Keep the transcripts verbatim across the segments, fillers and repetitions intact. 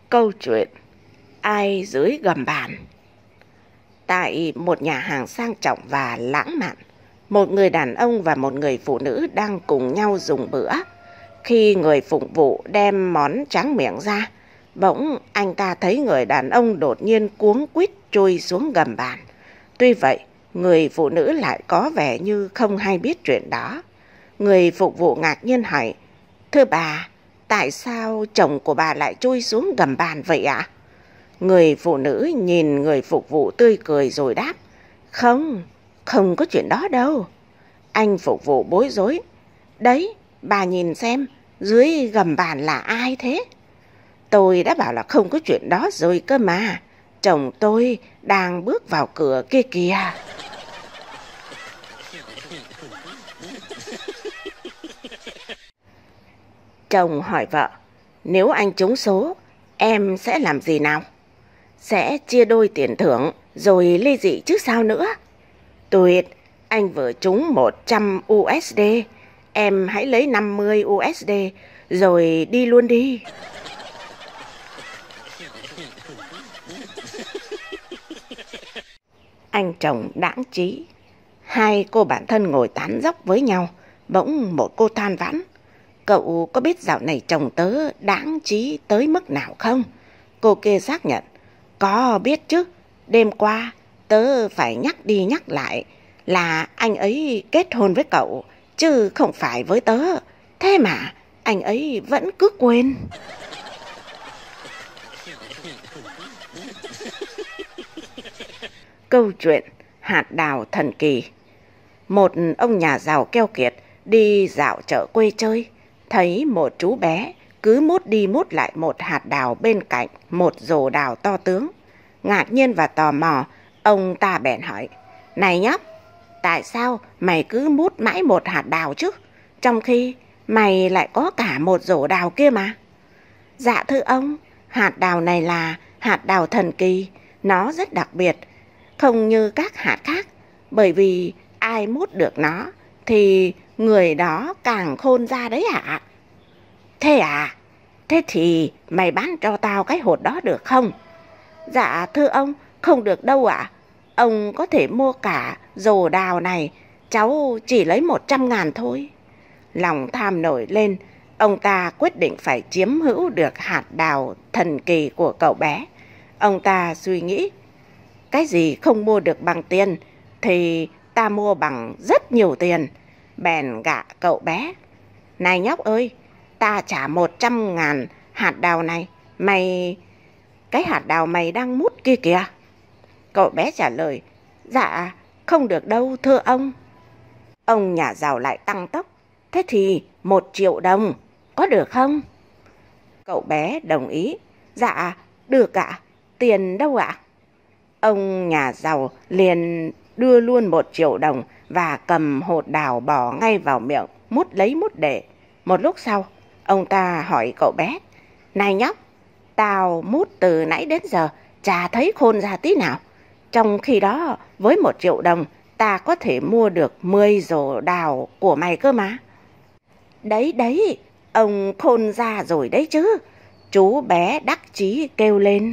Câu chuyện Ai dưới gầm bàn. Tại một nhà hàng sang trọng và lãng mạn, một người đàn ông và một người phụ nữ đang cùng nhau dùng bữa. Khi người phục vụ đem món tráng miệng ra, bỗng anh ta thấy người đàn ông đột nhiên cuống quýt chui xuống gầm bàn. Tuy vậy, người phụ nữ lại có vẻ như không hay biết chuyện đó. Người phục vụ ngạc nhiên hỏi: "Thưa bà, tại sao chồng của bà lại chui xuống gầm bàn vậy ạ?" Người phụ nữ nhìn người phục vụ tươi cười rồi đáp: Không, không có chuyện đó đâu." Anh phục vụ bối rối: "Đấy, bà nhìn xem, dưới gầm bàn là ai thế?" "Tôi đã bảo là không có chuyện đó rồi cơ mà. Chồng tôi đang bước vào cửa kia kìa." Chồng hỏi vợ: "Nếu anh trúng số, em sẽ làm gì nào?" "Sẽ chia đôi tiền thưởng rồi ly dị chứ sao nữa." "Tuyệt, anh vừa trúng một trăm u ét đê, em hãy lấy năm mươi u ét đê rồi đi luôn đi." Anh chồng đãng trí. Hai cô bạn thân ngồi tán dóc với nhau, bỗng một cô than vãn: "Cậu có biết dạo này chồng tớ đãng trí tới mức nào không?" Cô kia xác nhận: "Có biết chứ, đêm qua tớ phải nhắc đi nhắc lại là anh ấy kết hôn với cậu, chứ không phải với tớ. Thế mà anh ấy vẫn cứ quên." Câu chuyện hạt đào thần kỳ. Một ông nhà giàu keo kiệt đi dạo chợ quê chơi, thấy một chú bé cứ mút đi mút lại một hạt đào bên cạnh một rổ đào to tướng. Ngạc nhiên và tò mò, ông ta bèn hỏi: "Này nhóc, tại sao mày cứ mút mãi một hạt đào chứ, trong khi mày lại có cả một rổ đào kia mà?" "Dạ thưa ông, hạt đào này là hạt đào thần kỳ, nó rất đặc biệt, không như các hạt khác, bởi vì ai mút được nó thì người đó càng khôn ra đấy ạ." "Thế à? Thế thì mày bán cho tao cái hột đó được không?" "Dạ thưa ông, không được đâu ạ. Ông có thể mua cả rổ đào này, cháu chỉ lấy một trăm ngàn thôi." Lòng tham nổi lên, ông ta quyết định phải chiếm hữu được hạt đào thần kỳ của cậu bé. Ông ta suy nghĩ: cái gì không mua được bằng tiền thì ta mua bằng rất nhiều tiền. Bèn gạ cậu bé: "Này nhóc ơi, ta trả một trăm ngàn hạt đào này, mày... cái hạt đào mày đang mút kia kìa." Cậu bé trả lời: "Dạ, không được đâu thưa ông." Ông nhà giàu lại tăng tốc: "Thế thì một triệu đồng, có được không?" Cậu bé đồng ý: "Dạ, được ạ. Tiền đâu ạ?" Ông nhà giàu liền đưa luôn một triệu đồng và cầm hột đào bỏ ngay vào miệng, mút lấy mút để. Một lúc sau, ông ta hỏi cậu bé: "Này nhóc, tao mút từ nãy đến giờ chả thấy khôn ra tí nào. Trong khi đó, với một triệu đồng, ta có thể mua được mười rổ đào của mày cơ mà." "Đấy đấy, ông khôn ra rồi đấy chứ," chú bé đắc chí kêu lên.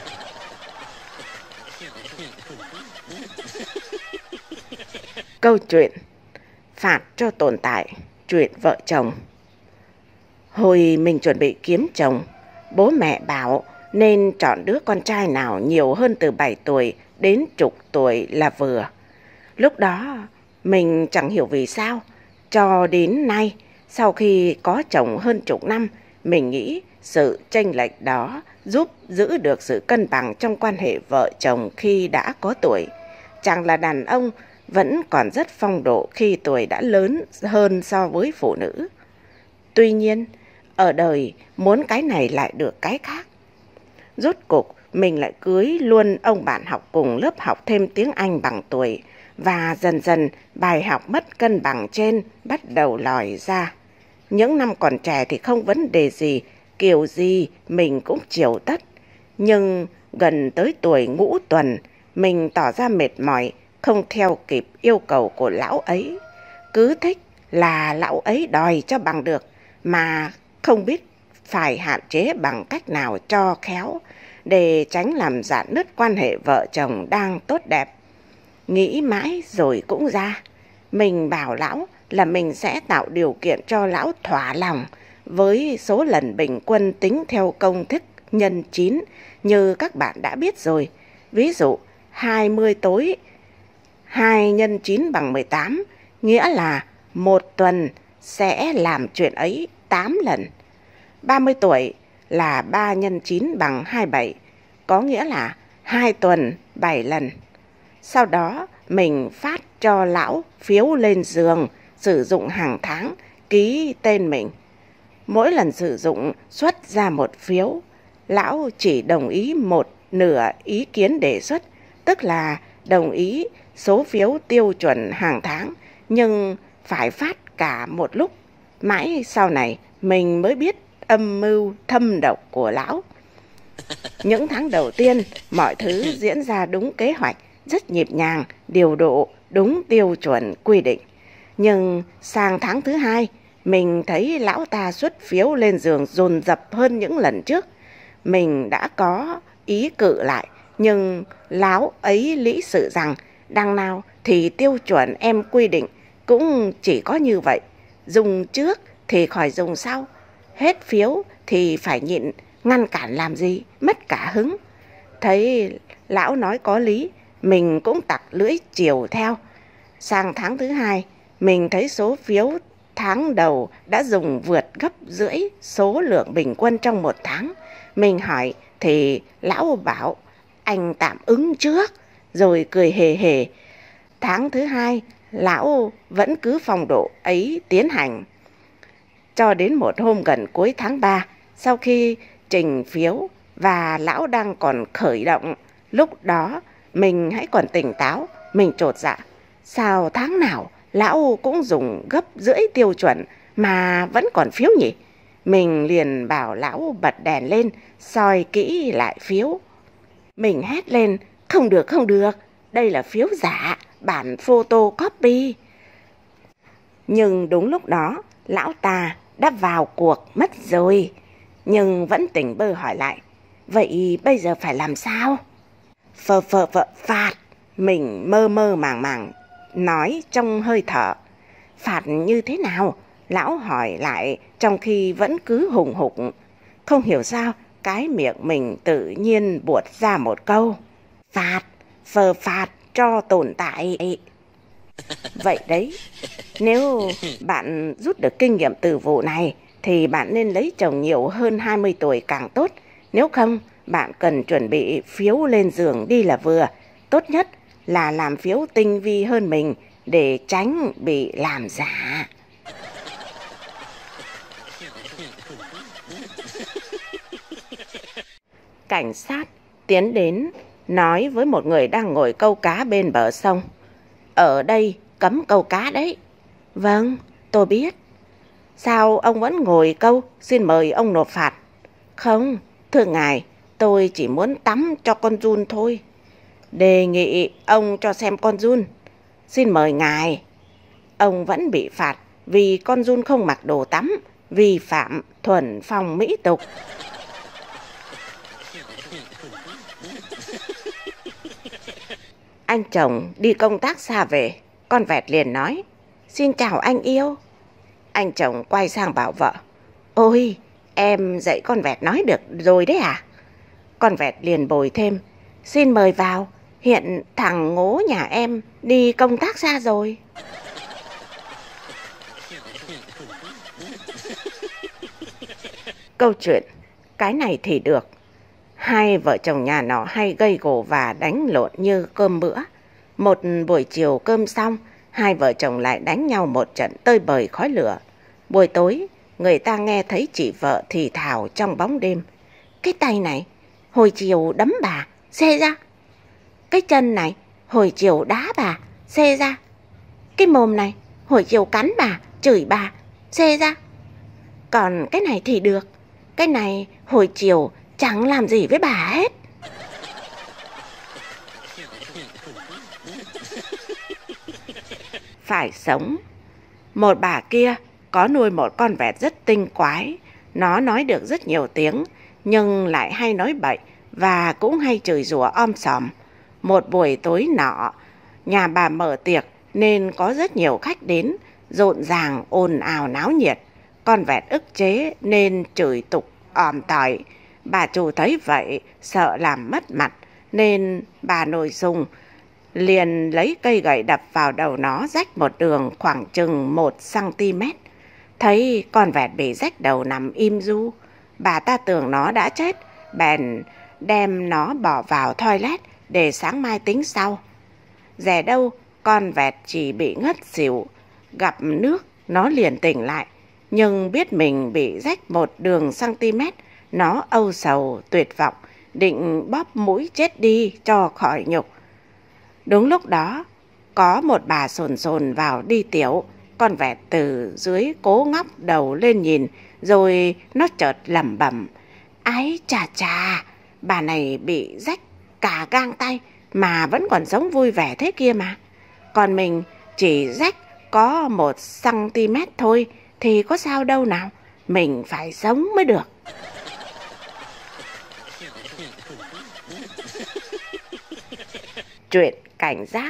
Câu chuyện phạt cho tồn tại chuyện vợ chồng. Hồi mình chuẩn bị kiếm chồng, bố mẹ bảo nên chọn đứa con trai nào nhiều hơn từ bảy tuổi đến chục tuổi là vừa. Lúc đó mình chẳng hiểu vì sao, cho đến nay sau khi có chồng hơn chục năm, mình nghĩ sự chênh lệch đó giúp giữ được sự cân bằng trong quan hệ vợ chồng khi đã có tuổi. Chẳng là đàn ông vẫn còn rất phong độ khi tuổi đã lớn hơn so với phụ nữ. Tuy nhiên, ở đời muốn cái này lại được cái khác. Rốt cuộc mình lại cưới luôn ông bạn học cùng lớp học thêm tiếng Anh bằng tuổi, và dần dần bài học mất cân bằng trên bắt đầu lòi ra. Những năm còn trẻ thì không vấn đề gì, kiểu gì mình cũng chiều tất. Nhưng gần tới tuổi ngũ tuần, mình tỏ ra mệt mỏi, không theo kịp yêu cầu của lão ấy. Cứ thích là lão ấy đòi cho bằng được, mà không biết phải hạn chế bằng cách nào cho khéo để tránh làm rạn nứt quan hệ vợ chồng đang tốt đẹp. Nghĩ mãi rồi cũng ra. Mình bảo lão là mình sẽ tạo điều kiện cho lão thỏa lòng với số lần bình quân tính theo công thức nhân chín như các bạn đã biết rồi. Ví dụ hai mươi tối hai nhân chín bằng mười tám, nghĩa là một tuần sẽ làm chuyện ấy tám lần. ba mươi tuổi là ba nhân chín bằng hai mươi bảy, có nghĩa là hai tuần bảy lần. Sau đó mình phát cho lão phiếu lên giường sử dụng hàng tháng, ký tên mình. Mỗi lần sử dụng xuất ra một phiếu, lão chỉ đồng ý một nửa ý kiến đề xuất, tức là đồng ý số phiếu tiêu chuẩn hàng tháng, nhưng phải phát cả một lúc. Mãi sau này mình mới biết âm mưu thâm độc của lão. Những tháng đầu tiên, mọi thứ diễn ra đúng kế hoạch, rất nhịp nhàng, điều độ, đúng tiêu chuẩn quy định. Nhưng sang tháng thứ hai, mình thấy lão ta xuất phiếu lên giường dồn dập hơn những lần trước. Mình đã có ý cự lại, nhưng lão ấy lý sự rằng đằng nào thì tiêu chuẩn em quy định cũng chỉ có như vậy. Dùng trước thì khỏi dùng sau. Hết phiếu thì phải nhịn, ngăn cản làm gì, mất cả hứng. Thấy lão nói có lý, mình cũng tặc lưỡi chiều theo. Sang tháng thứ hai, mình thấy số phiếu tháng đầu đã dùng vượt gấp rưỡi số lượng bình quân trong một tháng. Mình hỏi thì lão bảo anh tạm ứng trước, rồi cười hề hề. Tháng thứ hai, lão vẫn cứ phong độ ấy tiến hành. Cho đến một hôm gần cuối tháng ba, sau khi trình phiếu và lão đang còn khởi động, lúc đó mình hãy còn tỉnh táo, mình chột dạ. Sao tháng nào lão cũng dùng gấp rưỡi tiêu chuẩn mà vẫn còn phiếu nhỉ? Mình liền bảo lão bật đèn lên, soi kỹ lại phiếu. Mình hét lên, không được không được, đây là phiếu giả, bản photocopy. Nhưng đúng lúc đó, lão ta đã vào cuộc mất rồi. Nhưng vẫn tỉnh bơ hỏi lại, vậy bây giờ phải làm sao? Phờ phờ phờ phạt, mình mơ mơ màng màng nói trong hơi thở. Phạt như thế nào? Lão hỏi lại trong khi vẫn cứ hùng hục. Không hiểu sao cái miệng mình tự nhiên buột ra một câu. Phạt, phờ phạt cho tồn tại. Vậy đấy, nếu bạn rút được kinh nghiệm từ vụ này thì bạn nên lấy chồng nhiều hơn hai mươi tuổi càng tốt. Nếu không, bạn cần chuẩn bị phiếu lên giường đi là vừa. Tốt nhất là làm phiếu tinh vi hơn mình để tránh bị làm giả. Cảnh sát tiến đến nói với một người đang ngồi câu cá bên bờ sông. Ở đây cấm câu cá đấy. Vâng, tôi biết. Sao ông vẫn ngồi câu? Xin mời ông nộp phạt. Không, thưa ngài, tôi chỉ muốn tắm cho con giun thôi. Đề nghị ông cho xem con giun. Xin mời ngài. Ông vẫn bị phạt vì con giun không mặc đồ tắm, vi phạm thuần phong mỹ tục. Anh chồng đi công tác xa về, con vẹt liền nói, xin chào anh yêu. Anh chồng quay sang bảo vợ, ôi, em dạy con vẹt nói được rồi đấy à? Con vẹt liền bồi thêm, xin mời vào, hiện thằng ngố nhà em đi công tác xa rồi. Câu chuyện, cái này thì được. Hai vợ chồng nhà nọ hay gây gổ và đánh lộn như cơm bữa. Một buổi chiều cơm xong, hai vợ chồng lại đánh nhau một trận tơi bời khói lửa. Buổi tối, người ta nghe thấy chị vợ thì thào trong bóng đêm. Cái tay này, hồi chiều đấm bà, xê ra. Cái chân này, hồi chiều đá bà, xê ra. Cái mồm này, hồi chiều cắn bà, chửi bà, xê ra. Còn cái này thì được. Cái này hồi chiều chẳng làm gì với bà hết. Phải sống. Một bà kia có nuôi một con vẹt rất tinh quái. Nó nói được rất nhiều tiếng, nhưng lại hay nói bậy và cũng hay chửi rủa om sòm. Một buổi tối nọ, nhà bà mở tiệc nên có rất nhiều khách đến, rộn ràng ồn ào náo nhiệt. Con vẹt ức chế nên chửi tục òm tỏi. Bà chủ thấy vậy sợ làm mất mặt nên bà nổi sùng, liền lấy cây gậy đập vào đầu nó rách một đường khoảng chừng một xăng-ti-mét. Thấy con vẹt bị rách đầu nằm im ru, bà ta tưởng nó đã chết, bèn đem nó bỏ vào toilet để sáng mai tính sau. Dè đâu con vẹt chỉ bị ngất xỉu, gặp nước nó liền tỉnh lại, nhưng biết mình bị rách một đường xăng-ti-mét, nó âu sầu tuyệt vọng, định bóp mũi chết đi cho khỏi nhục. Đúng lúc đó, có một bà sồn sồn vào đi tiểu. Con vẹt từ dưới cố ngóc đầu lên nhìn, rồi nó chợt lẩm bẩm: "Ái chà chà, bà này bị rách cả gang tay mà vẫn còn sống vui vẻ thế kia mà. Còn mình chỉ rách có một xăng-ti-mét thôi thì có sao đâu nào, mình phải sống mới được." Chuyện cảnh giác.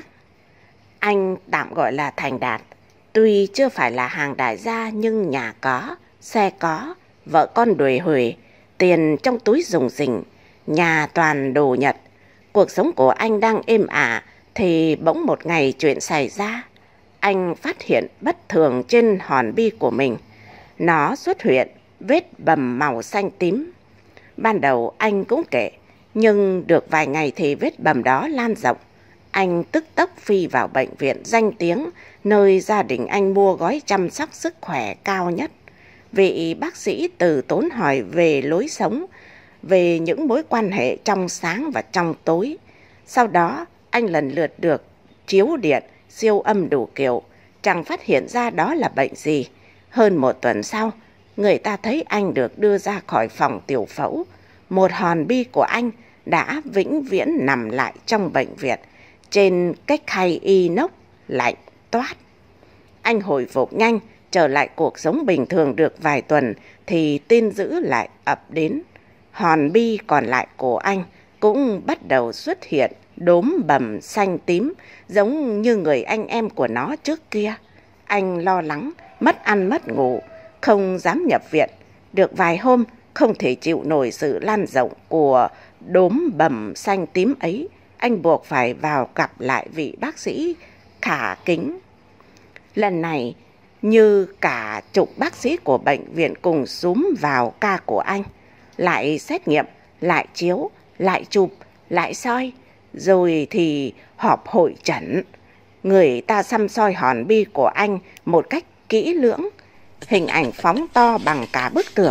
Anh tạm gọi là Thành Đạt. Tuy chưa phải là hàng đại gia nhưng nhà có, xe có, vợ con đuổi huề, tiền trong túi rủng rỉnh, nhà toàn đồ Nhật. Cuộc sống của anh đang êm ả thì bỗng một ngày chuyện xảy ra. Anh phát hiện bất thường trên hòn bi của mình. Nó xuất hiện vết bầm màu xanh tím. Ban đầu anh cũng kệ, nhưng được vài ngày thì vết bầm đó lan rộng. Anh tức tốc phi vào bệnh viện danh tiếng, nơi gia đình anh mua gói chăm sóc sức khỏe cao nhất. Vị bác sĩ từ tốn hỏi về lối sống, về những mối quan hệ trong sáng và trong tối. Sau đó, anh lần lượt được chiếu điện, siêu âm đủ kiểu, chẳng phát hiện ra đó là bệnh gì. Hơn một tuần sau, người ta thấy anh được đưa ra khỏi phòng tiểu phẫu. Một hòn bi của anh đã vĩnh viễn nằm lại trong bệnh viện, trên cái khay inox lạnh toát. Anh hồi phục nhanh, trở lại cuộc sống bình thường được vài tuần thì tin dữ lại ập đến. Hòn bi còn lại của anh cũng bắt đầu xuất hiện đốm bầm xanh tím giống như người anh em của nó trước kia. Anh lo lắng, mất ăn mất ngủ, không dám nhập viện. Được vài hôm, không thể chịu nổi sự lan rộng của đốm bầm xanh tím ấy, anh buộc phải vào gặp lại vị bác sĩ khả kính. Lần này, như cả chục bác sĩ của bệnh viện cùng xúm vào ca của anh, lại xét nghiệm, lại chiếu, lại chụp, lại soi, rồi thì họp hội chẩn. Người ta xăm soi hòn bi của anh một cách kỹ lưỡng, hình ảnh phóng to bằng cả bức tường.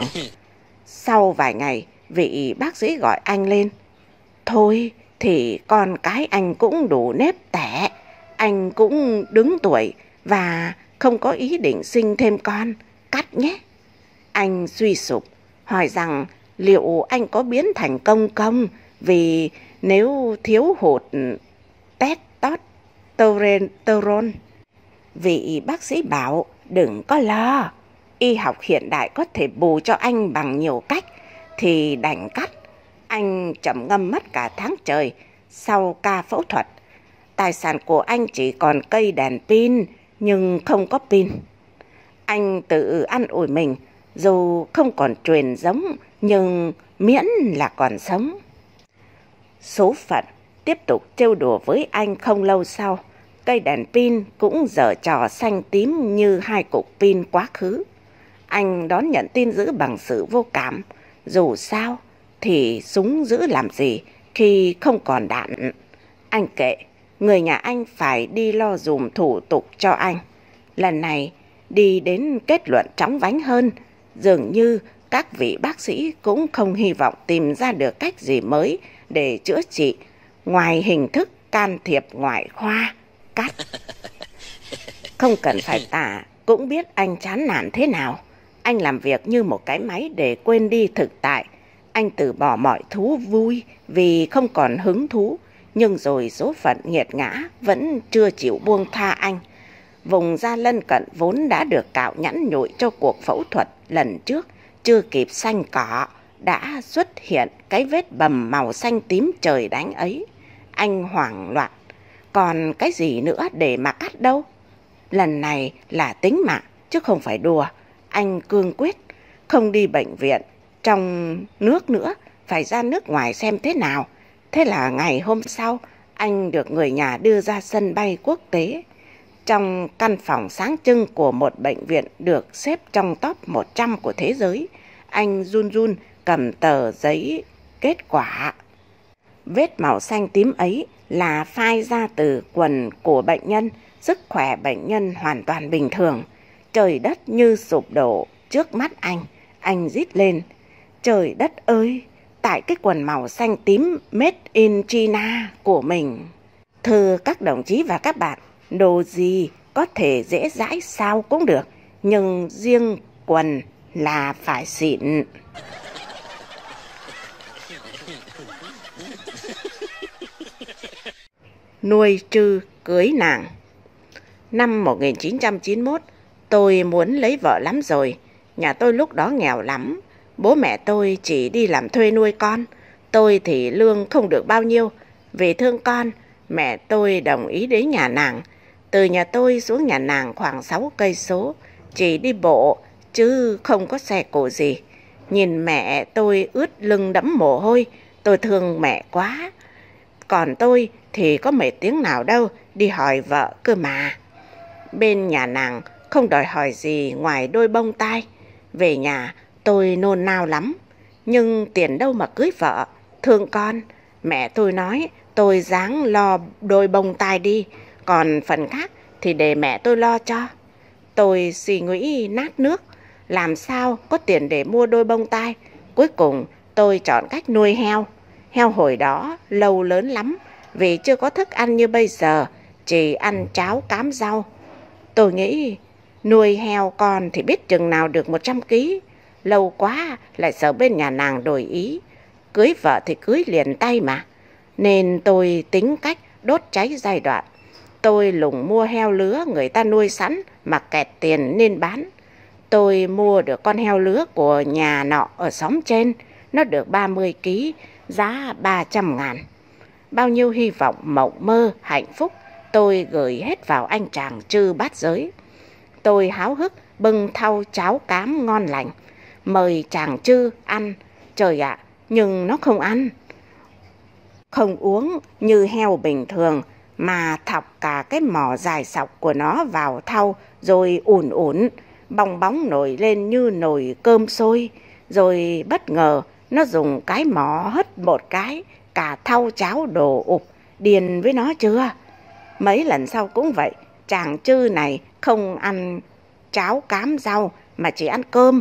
Sau vài ngày, vị bác sĩ gọi anh lên. Thôi thì con cái anh cũng đủ nếp tẻ, anh cũng đứng tuổi và không có ý định sinh thêm con, cắt nhé. Anh suy sụp, hỏi rằng liệu anh có biến thành công không, vì nếu thiếu hụt testosterone. Vị bác sĩ bảo đừng có lo, y học hiện đại có thể bù cho anh bằng nhiều cách, thì đành cắt. Anh trầm ngâm mất cả tháng trời sau ca phẫu thuật. Tài sản của anh chỉ còn cây đèn pin, nhưng không có pin. Anh tự an ủi mình, dù không còn truyền giống, nhưng miễn là còn sống. Số phận tiếp tục trêu đùa với anh không lâu sau. Cây đèn pin cũng giở trò xanh tím như hai cục pin quá khứ. Anh đón nhận tin dữ bằng sự vô cảm. Dù sao thì súng giữ làm gì khi không còn đạn. Anh kệ, người nhà anh phải đi lo dùm thủ tục cho anh. Lần này đi đến kết luận chóng vánh hơn. Dường như các vị bác sĩ cũng không hy vọng tìm ra được cách gì mới để chữa trị, ngoài hình thức can thiệp ngoại khoa, cắt. Không cần phải tả, cũng biết anh chán nản thế nào. Anh làm việc như một cái máy để quên đi thực tại. Anh từ bỏ mọi thú vui vì không còn hứng thú. Nhưng rồi số phận nghiệt ngã vẫn chưa chịu buông tha anh. Vùng da lân cận vốn đã được cạo nhẵn nhụi cho cuộc phẫu thuật lần trước, chưa kịp xanh cỏ, đã xuất hiện cái vết bầm màu xanh tím trời đánh ấy. Anh hoảng loạn, còn cái gì nữa để mà cắt đâu? Lần này là tính mạng, chứ không phải đùa. Anh cương quyết, không đi bệnh viện trong nước nữa, phải ra nước ngoài xem thế nào. Thế là ngày hôm sau, anh được người nhà đưa ra sân bay quốc tế. Trong căn phòng sáng trưng của một bệnh viện được xếp trong top một trăm của thế giới, anh run run cầm tờ giấy kết quả. Vết màu xanh tím ấy là phai ra từ quần của bệnh nhân, sức khỏe bệnh nhân hoàn toàn bình thường. Trời đất như sụp đổ trước mắt anh, anh rít lên: trời đất ơi, tại cái quần màu xanh tím made in China của mình. Thưa các đồng chí và các bạn, đồ gì có thể dễ dãi sao cũng được, nhưng riêng quần là phải xịn. Nuôi trư cưới nàng. Năm một nghìn chín trăm chín mươi mốt, tôi muốn lấy vợ lắm rồi. Nhà tôi lúc đó nghèo lắm. Bố mẹ tôi chỉ đi làm thuê nuôi con. Tôi thì lương không được bao nhiêu. Vì thương con, mẹ tôi đồng ý đến nhà nàng. Từ nhà tôi xuống nhà nàng khoảng sáu cây số, chỉ đi bộ chứ không có xe cộ gì. Nhìn mẹ tôi ướt lưng đẫm mồ hôi, tôi thương mẹ quá. Còn tôi thì có mệt tiếng nào đâu, đi hỏi vợ cơ mà. Bên nhà nàng không đòi hỏi gì ngoài đôi bông tai. Về nhà tôi nôn nao lắm, nhưng tiền đâu mà cưới vợ, thương con. Mẹ tôi nói tôi ráng lo đôi bông tai đi, còn phần khác thì để mẹ tôi lo cho. Tôi suy nghĩ nát nước, làm sao có tiền để mua đôi bông tai. Cuối cùng tôi chọn cách nuôi heo. Heo hồi đó lâu lớn lắm, vì chưa có thức ăn như bây giờ, chỉ ăn cháo cám rau. Tôi nghĩ nuôi heo con thì biết chừng nào được một trăm ki lô gam. Lâu quá lại sợ bên nhà nàng đổi ý. Cưới vợ thì cưới liền tay mà. Nên tôi tính cách đốt cháy giai đoạn. Tôi lùng mua heo lứa người ta nuôi sẵn mà kẹt tiền nên bán. Tôi mua được con heo lứa của nhà nọ ở xóm trên. Nó được ba mươi ki lô gam, giá ba trăm ngàn. Bao nhiêu hy vọng, mộng mơ, hạnh phúc tôi gửi hết vào anh chàng Trư Bát Giới. Tôi háo hức bưng thau cháo cám ngon lành, mời chàng Trư ăn. Trời ạ, à, nhưng nó không ăn. Không uống như heo bình thường, mà thọc cả cái mỏ dài sọc của nó vào thau, rồi ủn ủn, bong bóng nổi lên như nồi cơm sôi. Rồi bất ngờ nó dùng cái mỏ hất một cái, cả thau cháo đổ ụp. Điên với nó chưa? Mấy lần sau cũng vậy, chàng Trư này không ăn cháo cám rau mà chỉ ăn cơm.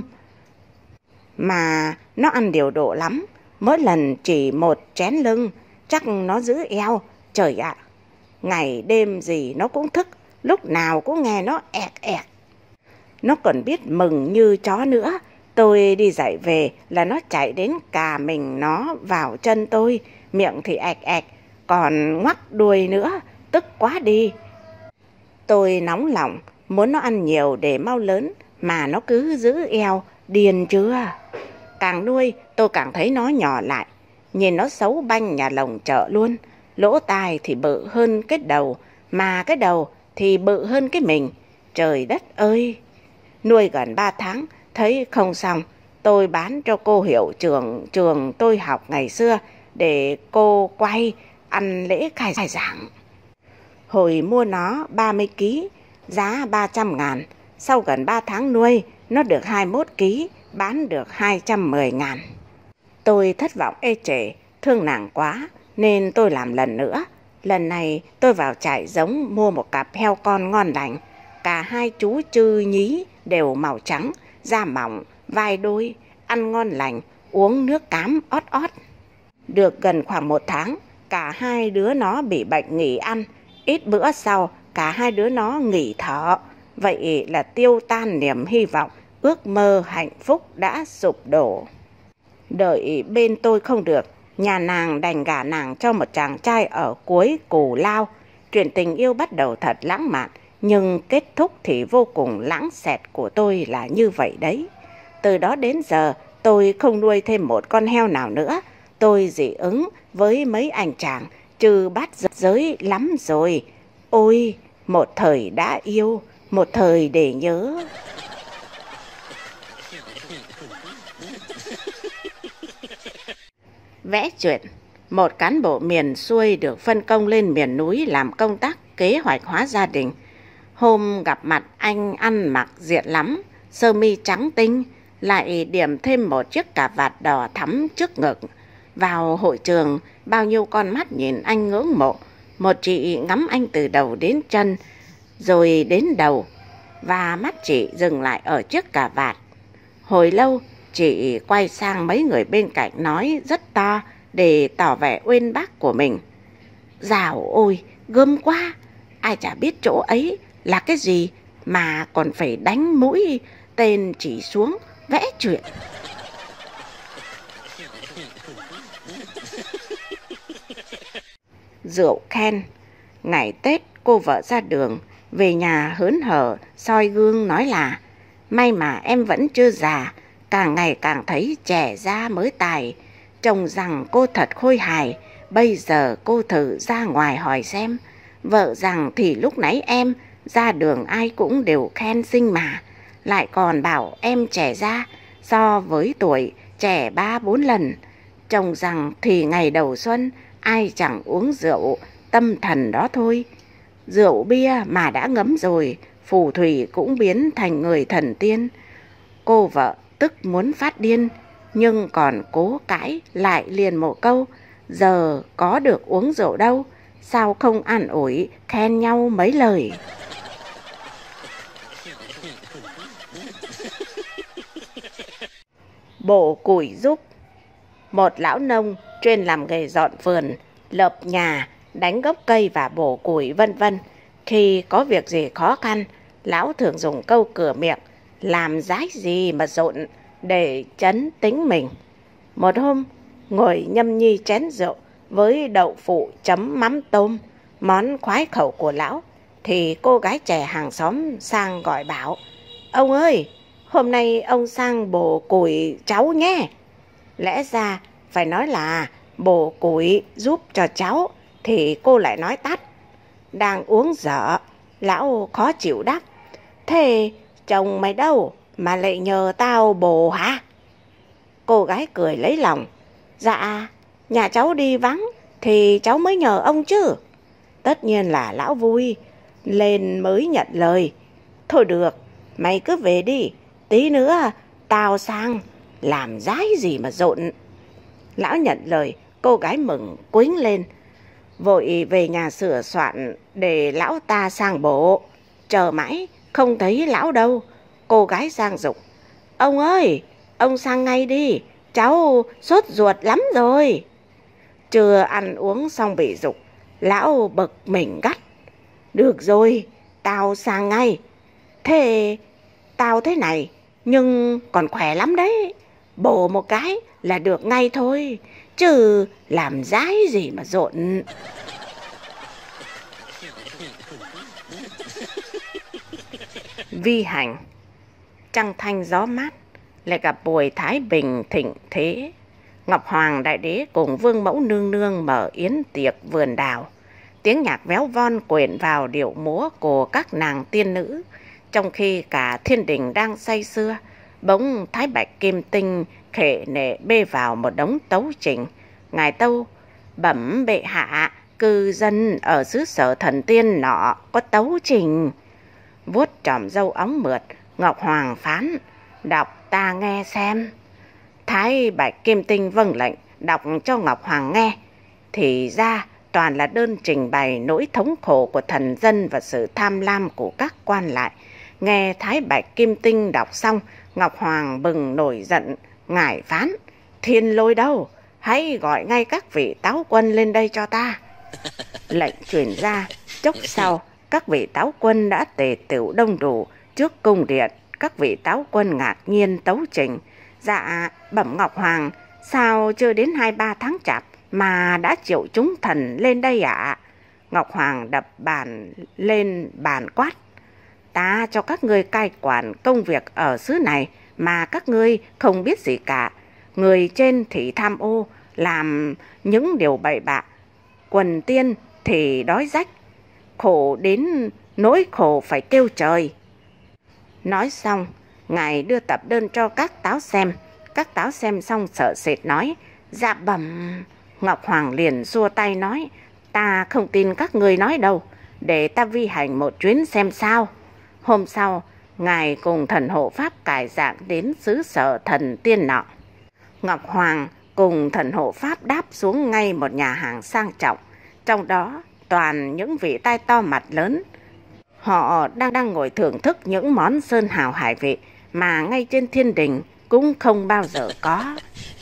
Mà nó ăn điều độ lắm, mỗi lần chỉ một chén lưng, chắc nó giữ eo. Trời ạ, à, ngày đêm gì nó cũng thức, lúc nào cũng nghe nó ẹt ẹt. Nó còn biết mừng như chó nữa. Tôi đi dạy về là nó chạy đến cà mình nó vào chân tôi, miệng thì ẹc ẹc, còn ngoắc đuôi nữa, tức quá đi. Tôi nóng lòng, muốn nó ăn nhiều để mau lớn, mà nó cứ giữ eo, điên chưa? Càng nuôi tôi càng thấy nó nhỏ lại, nhìn nó xấu banh nhà lồng chợ luôn. Lỗ tai thì bự hơn cái đầu, mà cái đầu thì bự hơn cái mình. Trời đất ơi! Nuôi gần ba tháng, thấy không xong, tôi bán cho cô hiệu trưởng trường tôi học ngày xưa để cô quay ăn lễ khai giảng. Hồi mua nó ba mươi ki lô gam, giá ba trăm ngàn. Sau gần ba tháng nuôi, nó được hai mươi mốt ki lô gam, bán được hai trăm mười ngàn. Tôi thất vọng ê chề, thương nàng quá, nên tôi làm lần nữa. Lần này tôi vào trại giống mua một cặp heo con ngon lành. Cả hai chú Trư nhí đều màu trắng, da mỏng, vai đôi, ăn ngon lành, uống nước cám ót ót. Được gần khoảng một tháng, cả hai đứa nó bị bệnh nghỉ ăn. Ít bữa sau, cả hai đứa nó nghỉ thở. Vậy là tiêu tan niềm hy vọng, ước mơ hạnh phúc đã sụp đổ. Đợi bên tôi không được, nhà nàng đành gả nàng cho một chàng trai ở cuối Cù Lao. Chuyện tình yêu bắt đầu thật lãng mạn, nhưng kết thúc thì vô cùng lãng xẹt của tôi là như vậy đấy. Từ đó đến giờ tôi không nuôi thêm một con heo nào nữa. Tôi dị ứng với mấy anh chàng trừ bát giới lắm rồi. Ôi, một thời đã yêu, một thời để nhớ. Vẽ chuyện. Một cán bộ miền xuôi được phân công lên miền núi làm công tác kế hoạch hóa gia đình. Hôm gặp mặt anh ăn mặc diện lắm, sơ mi trắng tinh, lại điểm thêm một chiếc cà vạt đỏ thắm trước ngực. Vào hội trường, bao nhiêu con mắt nhìn anh ngưỡng mộ. Một chị ngắm anh từ đầu đến chân, rồi đến đầu, và mắt chị dừng lại ở chiếc cà vạt. Hồi lâu, chị quay sang mấy người bên cạnh nói rất to để tỏ vẻ uyên bác của mình. Dào ôi, gớm quá, ai chả biết chỗ ấy là cái gì mà còn phải đánh mũi tên chỉ xuống vẽ chuyện. Rượu khen. Ngày Tết cô vợ ra đường, về nhà hớn hở soi gương nói là may mà em vẫn chưa già, càng ngày càng thấy trẻ ra mới tài. Chồng rằng cô thật khôi hài, bây giờ cô thử ra ngoài hỏi xem. Vợ rằng thì lúc nãy em ra đường ai cũng đều khen xinh mà, lại còn bảo em trẻ ra so với tuổi trẻ ba bốn lần. Chồng rằng thì ngày đầu xuân ai chẳng uống rượu tâm thần đó thôi. Rượu bia mà đã ngấm rồi, phù thủy cũng biến thành người thần tiên. Cô vợ tức muốn phát điên, nhưng còn cố cãi lại liền một câu, giờ có được uống rượu đâu, sao không an ủi khen nhau mấy lời. Bổ củi giúp. Một lão nông chuyên làm nghề dọn vườn, lợp nhà, đánh gốc cây và bổ củi vân vân. Khi có việc gì khó khăn, lão thường dùng câu cửa miệng làm dái gì mà dộn để trấn tính mình. Một hôm, ngồi nhâm nhi chén rượu với đậu phụ chấm mắm tôm, món khoái khẩu của lão, thì cô gái trẻ hàng xóm sang gọi bảo: Ông ơi, hôm nay ông sang bổ củi cháu nhé. Lẽ ra phải nói là bổ củi giúp cho cháu, thì cô lại nói tắt. Đang uống dở, lão khó chịu đáp: Thế chồng mày đâu mà lại nhờ tao bổ hả? Cô gái cười lấy lòng: Dạ, nhà cháu đi vắng thì cháu mới nhờ ông chứ. Tất nhiên là lão vui lên mới nhận lời: Thôi được, mày cứ về đi, tí nữa tao sang, làm dái gì mà dộn. Lão nhận lời, cô gái mừng quýnh lên, vội về nhà sửa soạn để lão ta sang bổ. Chờ mãi không thấy lão đâu, cô gái sang giục: Ông ơi, ông sang ngay đi, cháu sốt ruột lắm rồi. Chưa ăn uống xong bị giục, lão bực mình gắt: Được rồi, tao sang ngay. Thế tao thế này nhưng còn khỏe lắm đấy, bổ một cái là được ngay thôi, chứ làm dái gì mà dộn. Vi hành. Trăng thanh gió mát, lại gặp buổi Thái Bình thịnh thế. Ngọc Hoàng Đại Đế cùng Vương Mẫu Nương Nương mở yến tiệc vườn đào. Tiếng nhạc véo von quyện vào điệu múa của các nàng tiên nữ. Trong khi cả thiên đình đang say sưa, bỗng Thái Bạch Kim Tinh khệ nệ bê vào một đống tấu trình. Ngài tâu: Bẩm bệ hạ, cư dân ở xứ sở thần tiên nọ có tấu trình. Vuốt tròm râu óng mượt, Ngọc Hoàng phán: Đọc ta nghe xem. Thái Bạch Kim Tinh vâng lệnh, đọc cho Ngọc Hoàng nghe. Thì ra toàn là đơn trình bày nỗi thống khổ của thần dân và sự tham lam của các quan lại. Nghe Thái Bạch Kim Tinh đọc xong, Ngọc Hoàng bừng nổi giận, ngài phán: Thiên Lôi đâu, hãy gọi ngay các vị táo quân lên đây cho ta. Lệnh truyền ra, chốc sau các vị táo quân đã tề tựu đông đủ trước cung điện. Các vị táo quân ngạc nhiên tấu trình: Dạ, bẩm Ngọc Hoàng, sao chưa đến hai ba tháng chạp mà đã triệu chúng thần lên đây ạ? À? Ngọc Hoàng đập bàn lên bàn quát: Ta cho các ngươi cai quản công việc ở xứ này mà các ngươi không biết gì cả. Người trên thì tham ô, làm những điều bậy bạ, quần tiên thì đói rách, khổ đến nỗi khổ phải kêu trời. Nói xong, ngài đưa tập đơn cho các táo xem. Các táo xem xong sợ sệt nói: Dạ bẩm. Ngọc Hoàng liền xua tay nói: Ta không tin các ngươi nói đâu, để ta vi hành một chuyến xem sao. Hôm sau, ngài cùng thần hộ pháp cải dạng đến xứ sở thần tiên nọ. Ngọc Hoàng cùng thần hộ pháp đáp xuống ngay một nhà hàng sang trọng, trong đó toàn những vị tai to mặt lớn. Họ đang đang ngồi thưởng thức những món sơn hào hải vị mà ngay trên thiên đình cũng không bao giờ có.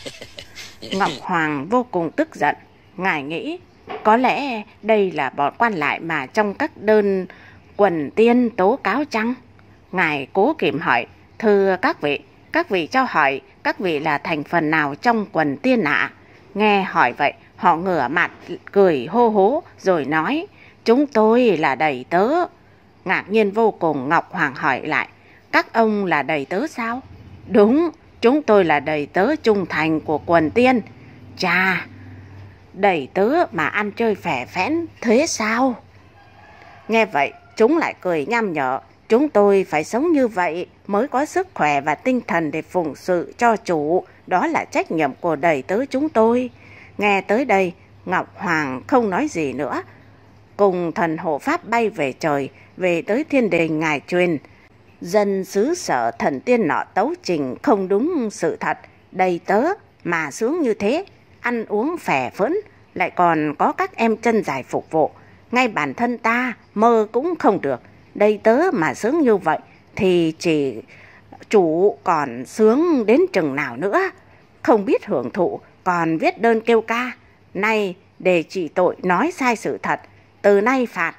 Ngọc Hoàng vô cùng tức giận. Ngài nghĩ có lẽ đây là bọn quan lại mà trong các đơn quần tiên tố cáo chăng? Ngài cố kìm hỏi: Thưa các vị, các vị cho hỏi các vị là thành phần nào trong quần tiên ạ? Nghe hỏi vậy, họ ngửa mặt cười hô hố rồi nói: Chúng tôi là đầy tớ. Ngạc nhiên vô cùng, Ngọc Hoàng hỏi lại: Các ông là đầy tớ sao? Đúng, chúng tôi là đầy tớ trung thành của quần tiên. Chà, đầy tớ mà ăn chơi phè phẽn thế sao? Nghe vậy, chúng lại cười nham nhở: Chúng tôi phải sống như vậy mới có sức khỏe và tinh thần để phụng sự cho chủ. Đó là trách nhiệm của đầy tớ chúng tôi. Nghe tới đây, Ngọc Hoàng không nói gì nữa. Cùng thần hộ pháp bay về trời, về tới thiên đình. Ngài truyền: Dân xứ sở thần tiên nọ tấu trình không đúng sự thật. Đầy tớ mà sướng như thế, ăn uống phè phỡn, lại còn có các em chân dài phục vụ. Ngay bản thân ta mơ cũng không được. Đầy tớ mà sướng như vậy thì chỉ chủ còn sướng đến chừng nào nữa. Không biết hưởng thụ còn viết đơn kêu ca. Nay để trị tội nói sai sự thật, từ nay phạt.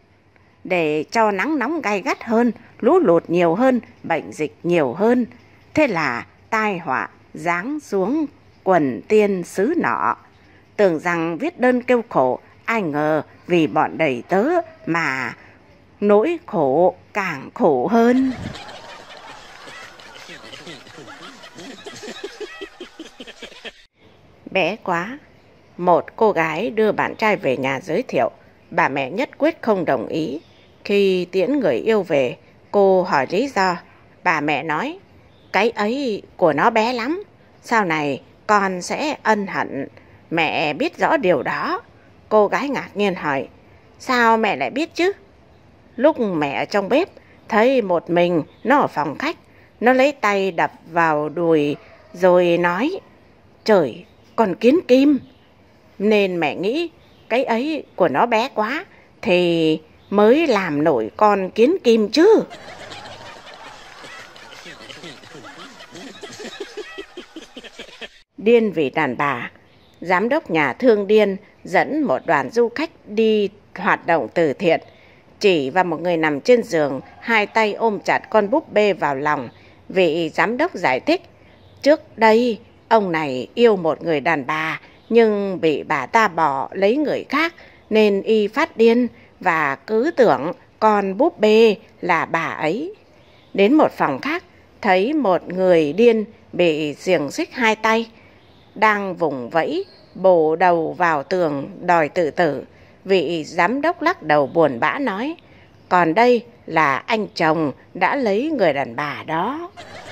Để cho nắng nóng gay gắt hơn, lũ lụt nhiều hơn, bệnh dịch nhiều hơn. Thế là tai họa giáng xuống quần tiên xứ nọ. Tưởng rằng viết đơn kêu khổ, ai ngờ vì bọn đầy tớ mà nỗi khổ càng khổ hơn. Bé quá. Một cô gái đưa bạn trai về nhà giới thiệu. Bà mẹ nhất quyết không đồng ý. Khi tiễn người yêu về, cô hỏi lý do. Bà mẹ nói: Cái ấy của nó bé lắm, sau này con sẽ ân hận. Mẹ biết rõ điều đó. Cô gái ngạc nhiên hỏi: Sao mẹ lại biết chứ? Lúc mẹ ở trong bếp, thấy một mình nó ở phòng khách. Nó lấy tay đập vào đùi rồi nói: Trời, con kiến kim. Nên mẹ nghĩ cái ấy của nó bé quá thì mới làm nổi con kiến kim chứ. Điên vì đàn bà. Giám đốc nhà thương điên dẫn một đoàn du khách đi hoạt động từ thiện. Chỉ vào một người nằm trên giường, hai tay ôm chặt con búp bê vào lòng. Vị giám đốc giải thích: Trước đây ông này yêu một người đàn bà, nhưng bị bà ta bỏ lấy người khác, nên y phát điên và cứ tưởng con búp bê là bà ấy. Đến một phòng khác, thấy một người điên bị xiềng xích hai tay, đang vùng vẫy bổ đầu vào tường đòi tự tử. Vị giám đốc lắc đầu buồn bã nói: Còn đây là anh chồng đã lấy người đàn bà đó.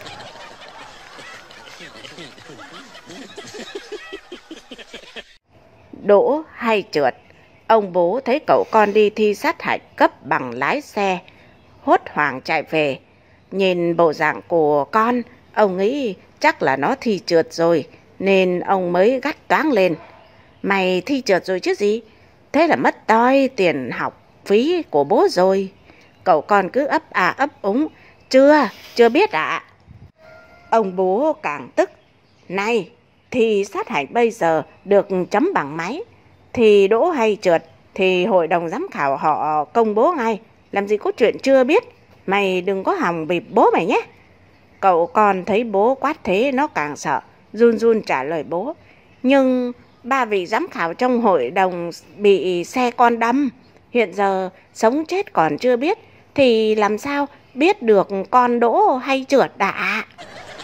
Đỗ hay trượt. Ông bố thấy cậu con đi thi sát hạch cấp bằng lái xe, hốt hoảng chạy về. Nhìn bộ dạng của con, ông nghĩ chắc là nó thi trượt rồi, nên ông mới gắt toáng lên: Mày thi trượt rồi chứ gì? Thế là mất toi tiền học phí của bố rồi. Cậu con cứ ấp à ấp úng: Chưa, chưa biết ạ. À. Ông bố càng tức: Này, thi sát hạch bây giờ được chấm bằng máy, thì đỗ hay trượt thì hội đồng giám khảo họ công bố ngay, làm gì có chuyện chưa biết. Mày đừng có hòng bịp bố mày nhé. Cậu con thấy bố quát thế nó càng sợ, run run trả lời bố: Nhưng ba vị giám khảo trong hội đồng bị xe con đâm, hiện giờ sống chết còn chưa biết, thì làm sao biết được con đỗ hay trượt ạ?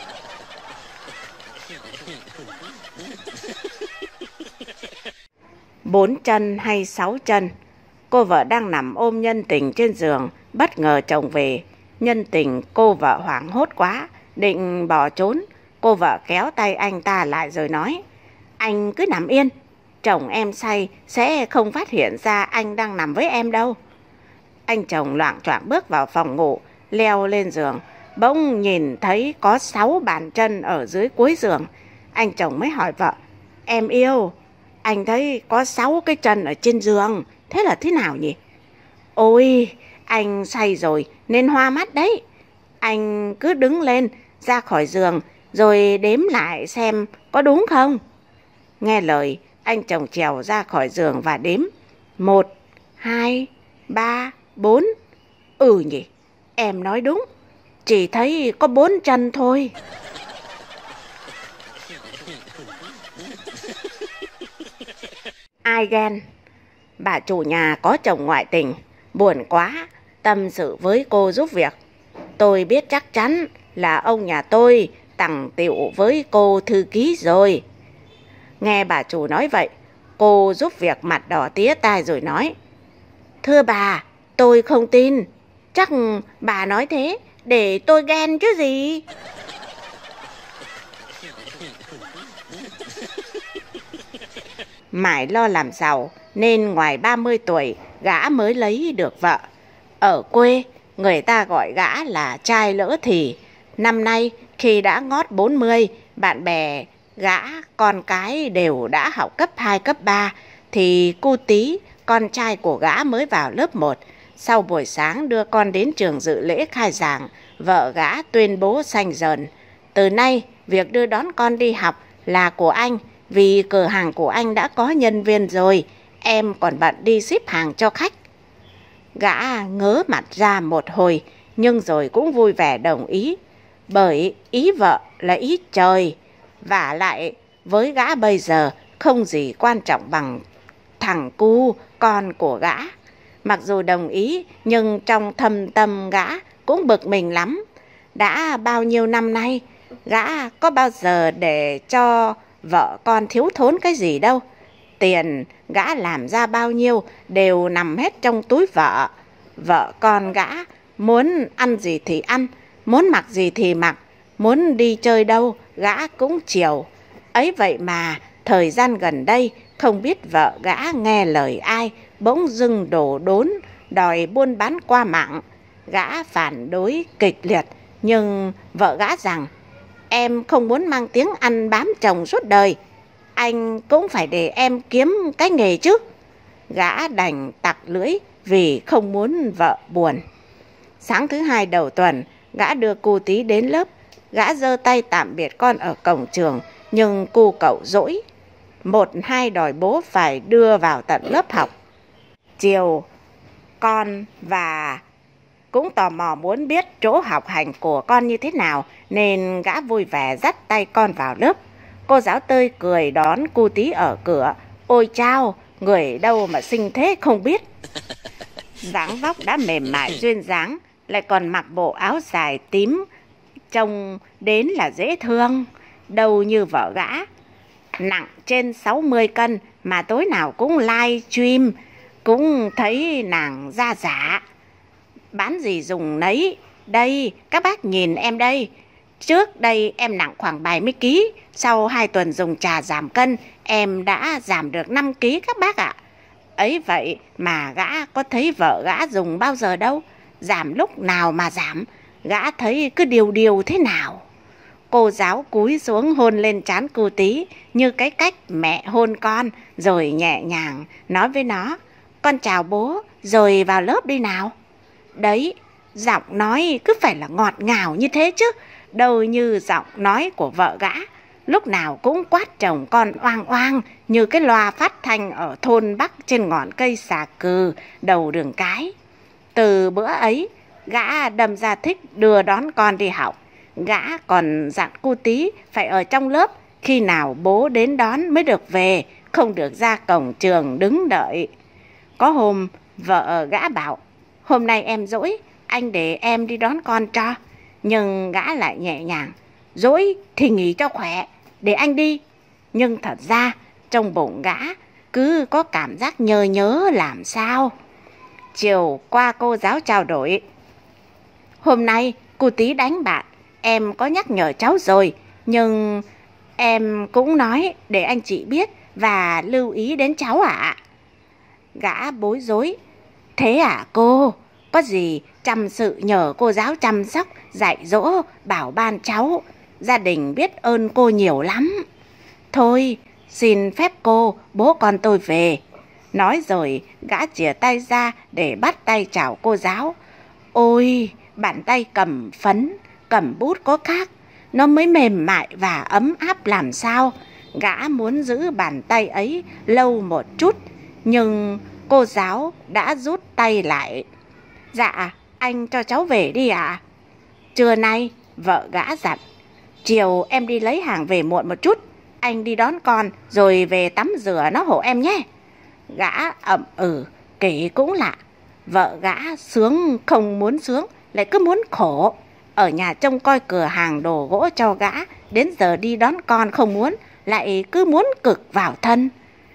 bốn chân hay sáu chân. Cô vợ đang nằm ôm nhân tình trên giường, bất ngờ chồng về. Nhân tình cô vợ hoảng hốt quá, định bỏ trốn. Cô vợ kéo tay anh ta lại rồi nói: anh cứ nằm yên, chồng em say sẽ không phát hiện ra anh đang nằm với em đâu. Anh chồng loạng choạng bước vào phòng ngủ, leo lên giường, bỗng nhìn thấy có sáu bàn chân ở dưới cuối giường. Anh chồng mới hỏi vợ: em yêu, anh thấy có sáu cái chân ở trên giường, thế là thế nào nhỉ? Ôi, anh say rồi nên hoa mắt đấy. Anh cứ đứng lên ra khỏi giường rồi đếm lại xem có đúng không. Nghe lời, anh chồng trèo ra khỏi giường và đếm: một, hai, ba, bốn. Ừ nhỉ, em nói đúng, chỉ thấy có bốn chân thôi. Ai ghen? Bà chủ nhà có chồng ngoại tình, buồn quá, tâm sự với cô giúp việc. Tôi biết chắc chắn là ông nhà tôi tằng tịu với cô thư ký rồi. Nghe bà chủ nói vậy, cô giúp việc mặt đỏ tía tai rồi nói: thưa bà, tôi không tin. Chắc bà nói thế để tôi ghen chứ gì. Mãi lo làm giàu nên ngoài ba mươi tuổi gã mới lấy được vợ. Ở quê người ta gọi gã là trai lỡ thì. Năm nay khi đã ngót bốn mươi, bạn bè gã con cái đều đã học cấp hai, cấp ba, thì cu Tí, con trai của gã mới vào lớp một. Sau buổi sáng đưa con đến trường dự lễ khai giảng, vợ gã tuyên bố xanh dần: từ nay việc đưa đón con đi học là của anh, vì cửa hàng của anh đã có nhân viên rồi, em còn bận đi ship hàng cho khách. Gã ngớ mặt ra một hồi, nhưng rồi cũng vui vẻ đồng ý, bởi ý vợ là ý trời. Vả lại với gã bây giờ không gì quan trọng bằng thằng cu con của gã. Mặc dù đồng ý, nhưng trong thâm tâm gã cũng bực mình lắm. Đã bao nhiêu năm nay, gã có bao giờ để cho vợ con thiếu thốn cái gì đâu. Tiền gã làm ra bao nhiêu đều nằm hết trong túi vợ. Vợ con gã muốn ăn gì thì ăn, muốn mặc gì thì mặc, muốn đi chơi đâu gã cũng chiều. Ấy vậy mà thời gian gần đây không biết vợ gã nghe lời ai, bỗng dưng đổ đốn đòi buôn bán qua mạng. Gã phản đối kịch liệt, nhưng vợ gã rằng: em không muốn mang tiếng ăn bám chồng suốt đời, anh cũng phải để em kiếm cái nghề chứ. Gã đành tặc lưỡi vì không muốn vợ buồn. Sáng thứ hai đầu tuần, gã đưa cu Tí đến lớp. Gã giơ tay tạm biệt con ở cổng trường, nhưng cu cậu dỗi. Một hai đòi bố phải đưa vào tận lớp học. Chiều, con và cũng tò mò muốn biết chỗ học hành của con như thế nào, nên gã vui vẻ dắt tay con vào lớp. Cô giáo tươi cười đón cu Tí ở cửa. Ôi chao, người đâu mà xinh thế không biết. Dáng vóc đã mềm mại duyên dáng, lại còn mặc bộ áo dài tím, trông đến là dễ thương. Đâu như vợ gã, nặng trên sáu mươi cân mà tối nào cũng live stream, cũng thấy nàng da giả. Bán gì dùng nấy. Đây, các bác nhìn em đây. Trước đây em nặng khoảng bảy mươi ki lô gam, sau hai tuần dùng trà giảm cân, em đã giảm được năm ki lô gam các bác ạ. Ấy vậy mà gã có thấy vợ gã dùng bao giờ đâu. Giảm lúc nào mà giảm, gã thấy cứ điều điều thế nào. Cô giáo cúi xuống hôn lên trán cu Tí như cái cách mẹ hôn con, rồi nhẹ nhàng nói với nó: con chào bố rồi vào lớp đi nào. Đấy, giọng nói cứ phải là ngọt ngào như thế chứ, đâu như giọng nói của vợ gã, lúc nào cũng quát chồng con oang oang như cái loa phát thanh ở thôn Bắc trên ngọn cây xà cừ đầu đường cái. Từ bữa ấy, gã đâm ra thích đưa đón con đi học. Gã còn dặn cu Tí phải ở trong lớp, khi nào bố đến đón mới được về, không được ra cổng trường đứng đợi. Có hôm vợ gã bảo: hôm nay em dỗi, anh để em đi đón con cho. Nhưng gã lại nhẹ nhàng: dỗi thì nghỉ cho khỏe, để anh đi. Nhưng thật ra trong bụng gã cứ có cảm giác nhớ nhớ làm sao. Chiều qua cô giáo trao đổi: hôm nay cô Tí đánh bạn, em có nhắc nhở cháu rồi, nhưng em cũng nói để anh chị biết và lưu ý đến cháu ạ. À. Gã bối rối: thế à cô, có gì chăm sự nhờ cô giáo chăm sóc, dạy dỗ, bảo ban cháu. Gia đình biết ơn cô nhiều lắm. Thôi, xin phép cô, bố con tôi về. Nói rồi, gã chìa tay ra để bắt tay chào cô giáo. Ôi, bàn tay cầm phấn, cầm bút có khác, nó mới mềm mại và ấm áp làm sao. Gã muốn giữ bàn tay ấy lâu một chút, nhưng cô giáo đã rút tay lại. Dạ, anh cho cháu về đi ạ. À? Trưa nay, vợ gã dặn: chiều em đi lấy hàng về muộn một chút, anh đi đón con rồi về tắm rửa nó hộ em nhé. Gã ậm ừ, kể cũng lạ. Vợ gã sướng không muốn sướng, lại cứ muốn khổ. Ở nhà trông coi cửa hàng đồ gỗ cho gã, đến giờ đi đón con không muốn, lại cứ muốn cực vào thân.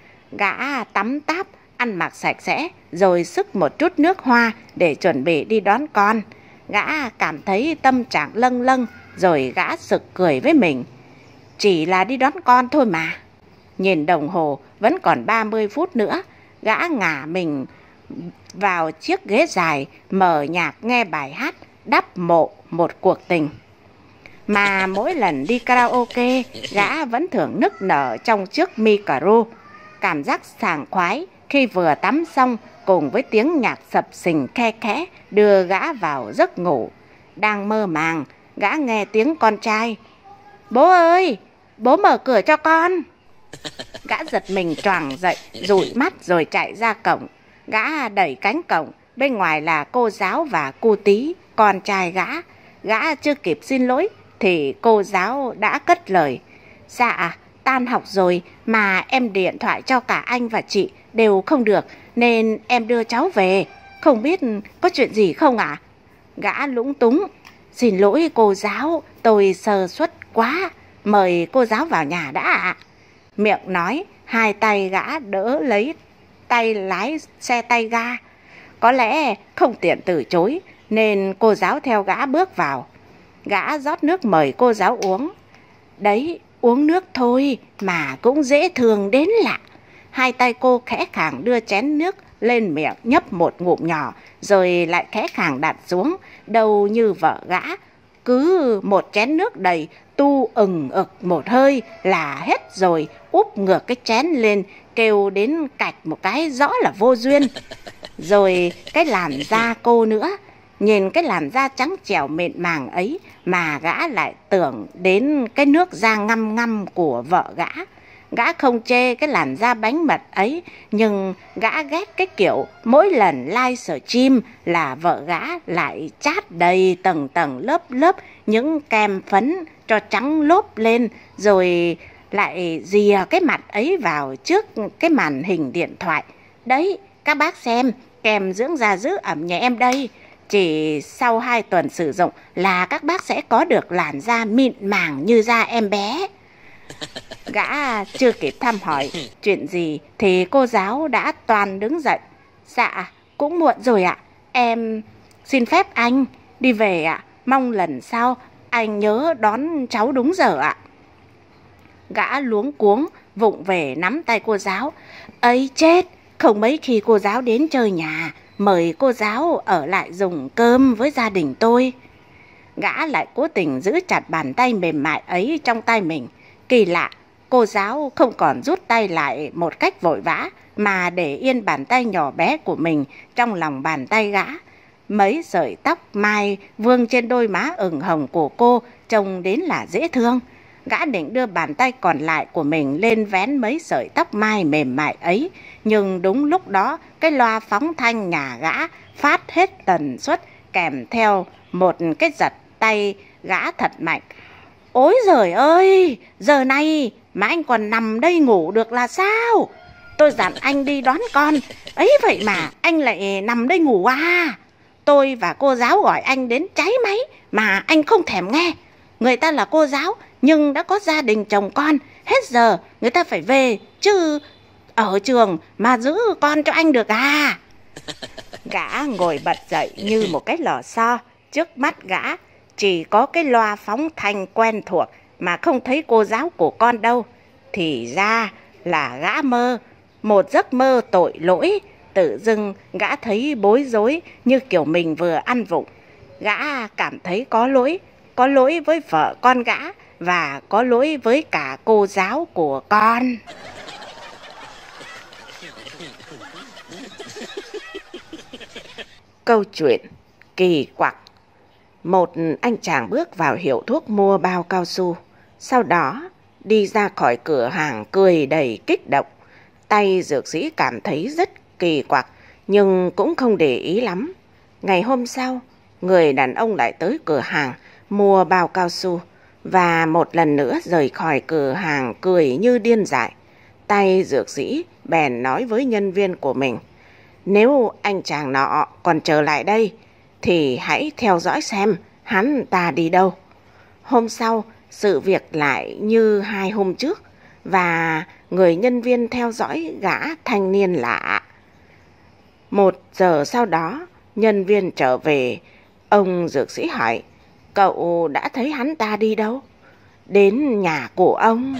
Gã tắm táp, ăn mặc sạch sẽ, rồi xức một chút nước hoa để chuẩn bị đi đón con. Gã cảm thấy tâm trạng lâng lâng, rồi gã sực cười với mình. Chỉ là đi đón con thôi mà. Nhìn đồng hồ vẫn còn ba mươi phút nữa. Gã ngả mình vào chiếc ghế dài, mở nhạc nghe bài hát đắp mộ một cuộc tình. Mà mỗi lần đi karaoke, gã vẫn thường nức nở trong chiếc micro. Cảm giác sảng khoái khi vừa tắm xong cùng với tiếng nhạc sập sình khe khẽ đưa gã vào giấc ngủ. Đang mơ màng, gã nghe tiếng con trai: bố ơi, bố mở cửa cho con. Gã giật mình choàng dậy, dụi mắt rồi chạy ra cổng. Gã đẩy cánh cổng, bên ngoài là cô giáo và cô Tí, con trai gã. Gã chưa kịp xin lỗi thì cô giáo đã cất lời: dạ, tan học rồi mà em điện thoại cho cả anh và chị đều không được, nên em đưa cháu về. Không biết có chuyện gì không ạ? À? Gã lúng túng: xin lỗi cô giáo, tôi sơ suất quá, mời cô giáo vào nhà đã ạ. À. Miệng nói, hai tay gã đỡ lấy tay lái xe tay ga. Có lẽ không tiện từ chối, nên cô giáo theo gã bước vào. Gã rót nước mời cô giáo uống. Đấy, uống nước thôi mà cũng dễ thương đến lạ. Hai tay cô khẽ khàng đưa chén nước lên miệng nhấp một ngụm nhỏ, rồi lại khẽ khàng đặt xuống. Đâu như vợ gã, cứ một chén nước đầy, tu ừng ực một hơi là hết rồi, úp ngược cái chén lên, kêu đến cạch một cái rõ là vô duyên. Rồi cái làn da cô nữa, nhìn cái làn da trắng trẻo mịn màng ấy mà gã lại tưởng đến cái nước da ngăm ngăm của vợ gã. Gã không chê cái làn da bánh mật ấy, nhưng gã ghét cái kiểu mỗi lần livestream là vợ gã lại chát đầy tầng tầng lớp lớp những kem phấn cho trắng lốp lên, rồi lại dìa cái mặt ấy vào trước cái màn hình điện thoại. Đấy, các bác xem, kem dưỡng da giữ ẩm nhà em đây. Chỉ sau hai tuần sử dụng là các bác sẽ có được làn da mịn màng như da em bé. Gã chưa kịp thăm hỏi chuyện gì thì cô giáo đã toan đứng dậy. Dạ, cũng muộn rồi ạ. Em xin phép anh đi về ạ. Mong lần sau anh nhớ đón cháu đúng giờ ạ. Gã luống cuống vụng về nắm tay cô giáo. Ấy chết, không mấy khi cô giáo đến chơi nhà, mời cô giáo ở lại dùng cơm với gia đình tôi. Gã lại cố tình giữ chặt bàn tay mềm mại ấy trong tay mình. Kỳ lạ, cô giáo không còn rút tay lại một cách vội vã, mà để yên bàn tay nhỏ bé của mình trong lòng bàn tay gã. Mấy sợi tóc mai vương trên đôi má ửng hồng của cô trông đến là dễ thương. Gã định đưa bàn tay còn lại của mình lên vén mấy sợi tóc mai mềm mại ấy, nhưng đúng lúc đó cái loa phóng thanh nhà gã phát hết tần suất, kèm theo một cái giật tay gã thật mạnh. Ôi giời ơi, giờ này mà anh còn nằm đây ngủ được là sao? Tôi dặn anh đi đón con, ấy vậy mà anh lại nằm đây ngủ à? Tôi và cô giáo gọi anh đến cháy máy mà anh không thèm nghe. Người ta là cô giáo nhưng đã có gia đình chồng con, hết giờ người ta phải về chứ. ở trường mà giữ con cho anh được à? Gã ngồi bật dậy như một cái lò xo. Trước mắt gã chỉ có cái loa phóng thanh quen thuộc mà không thấy cô giáo của con đâu. Thì ra là gã mơ một giấc mơ tội lỗi. Tự dưng gã thấy bối rối như kiểu mình vừa ăn vụng. Gã cảm thấy có lỗi, có lỗi với vợ con gã và có lỗi với cả cô giáo của con. Câu chuyện kỳ quặc. Một anh chàng bước vào hiệu thuốc mua bao cao su, sau đó đi ra khỏi cửa hàng cười đầy kích động. Tay dược sĩ cảm thấy rất kỳ quặc nhưng cũng không để ý lắm. Ngày hôm sau, người đàn ông lại tới cửa hàng mua bao cao su và một lần nữa rời khỏi cửa hàng cười như điên dại. Tay dược sĩ bèn nói với nhân viên của mình: nếu anh chàng nọ còn trở lại đây thì hãy theo dõi xem hắn ta đi đâu. Hôm sau, sự việc lại như hai hôm trước và người nhân viên theo dõi gã thanh niên lạ. Một giờ sau đó, nhân viên trở về. Ông dược sĩ hỏi: cậu đã thấy hắn ta đi đâu? Đến nhà của ông.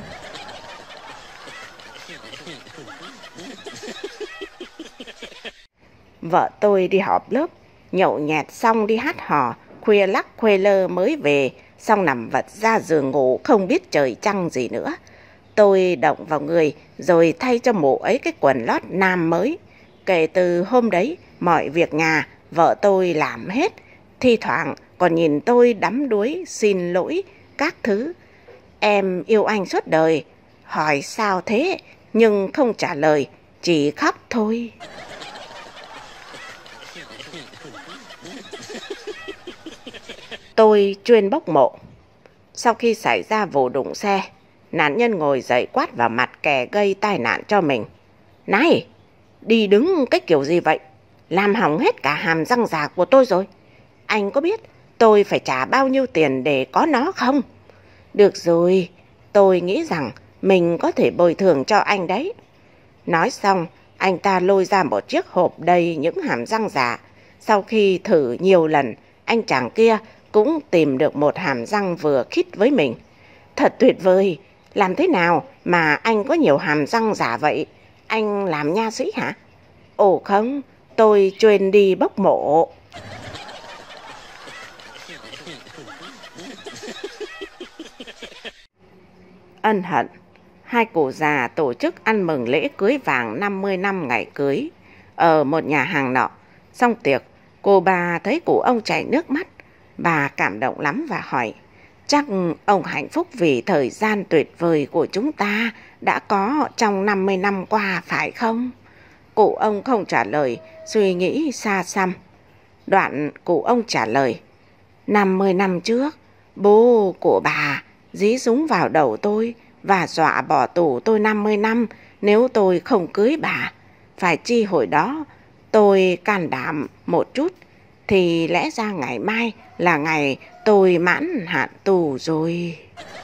Vợ tôi đi họp lớp, nhậu nhẹt xong đi hát hò, khuya lắc khuya lơ mới về, xong nằm vật ra giường ngủ không biết trời trăng gì nữa. Tôi động vào người rồi thay cho mụ ấy cái quần lót nam mới. Kể từ hôm đấy, mọi việc nhà vợ tôi làm hết, thi thoảng còn nhìn tôi đắm đuối xin lỗi các thứ. Em yêu anh suốt đời, hỏi sao thế nhưng không trả lời, chỉ khóc thôi. Tôi chuyên bốc mộ. Sau khi xảy ra vụ đụng xe, nạn nhân ngồi dậy quát vào mặt kẻ gây tai nạn cho mình: này, đi đứng cái kiểu gì vậy? Làm hỏng hết cả hàm răng già của tôi rồi. Anh có biết tôi phải trả bao nhiêu tiền để có nó không? Được rồi, tôi nghĩ rằng mình có thể bồi thường cho anh đấy. Nói xong, anh ta lôi ra một chiếc hộp đầy những hàm răng giả. Sau khi thử nhiều lần, anh chàng kia cũng tìm được một hàm răng vừa khít với mình. Thật tuyệt vời, làm thế nào mà anh có nhiều hàm răng giả vậy? Anh làm nha sĩ hả? Ồ không, tôi chuyên đi bốc mộ. Ân hận. Hai cụ già tổ chức ăn mừng lễ cưới vàng năm mươi năm ngày cưới ở một nhà hàng nọ. Xong tiệc, cô bà thấy cụ ông chảy nước mắt. Bà cảm động lắm và hỏi: chắc ông hạnh phúc vì thời gian tuyệt vời của chúng ta đã có trong năm mươi năm qua phải không? Cụ ông không trả lời, suy nghĩ xa xăm. Đoạn cụ ông trả lời: năm mươi năm trước, bố của bà dí súng vào đầu tôi và dọa bỏ tù tôi năm mươi năm nếu tôi không cưới bà. Phải chi hồi đó tôi can đảm một chút thì lẽ ra ngày mai là ngày tôi mãn hạn tù rồi.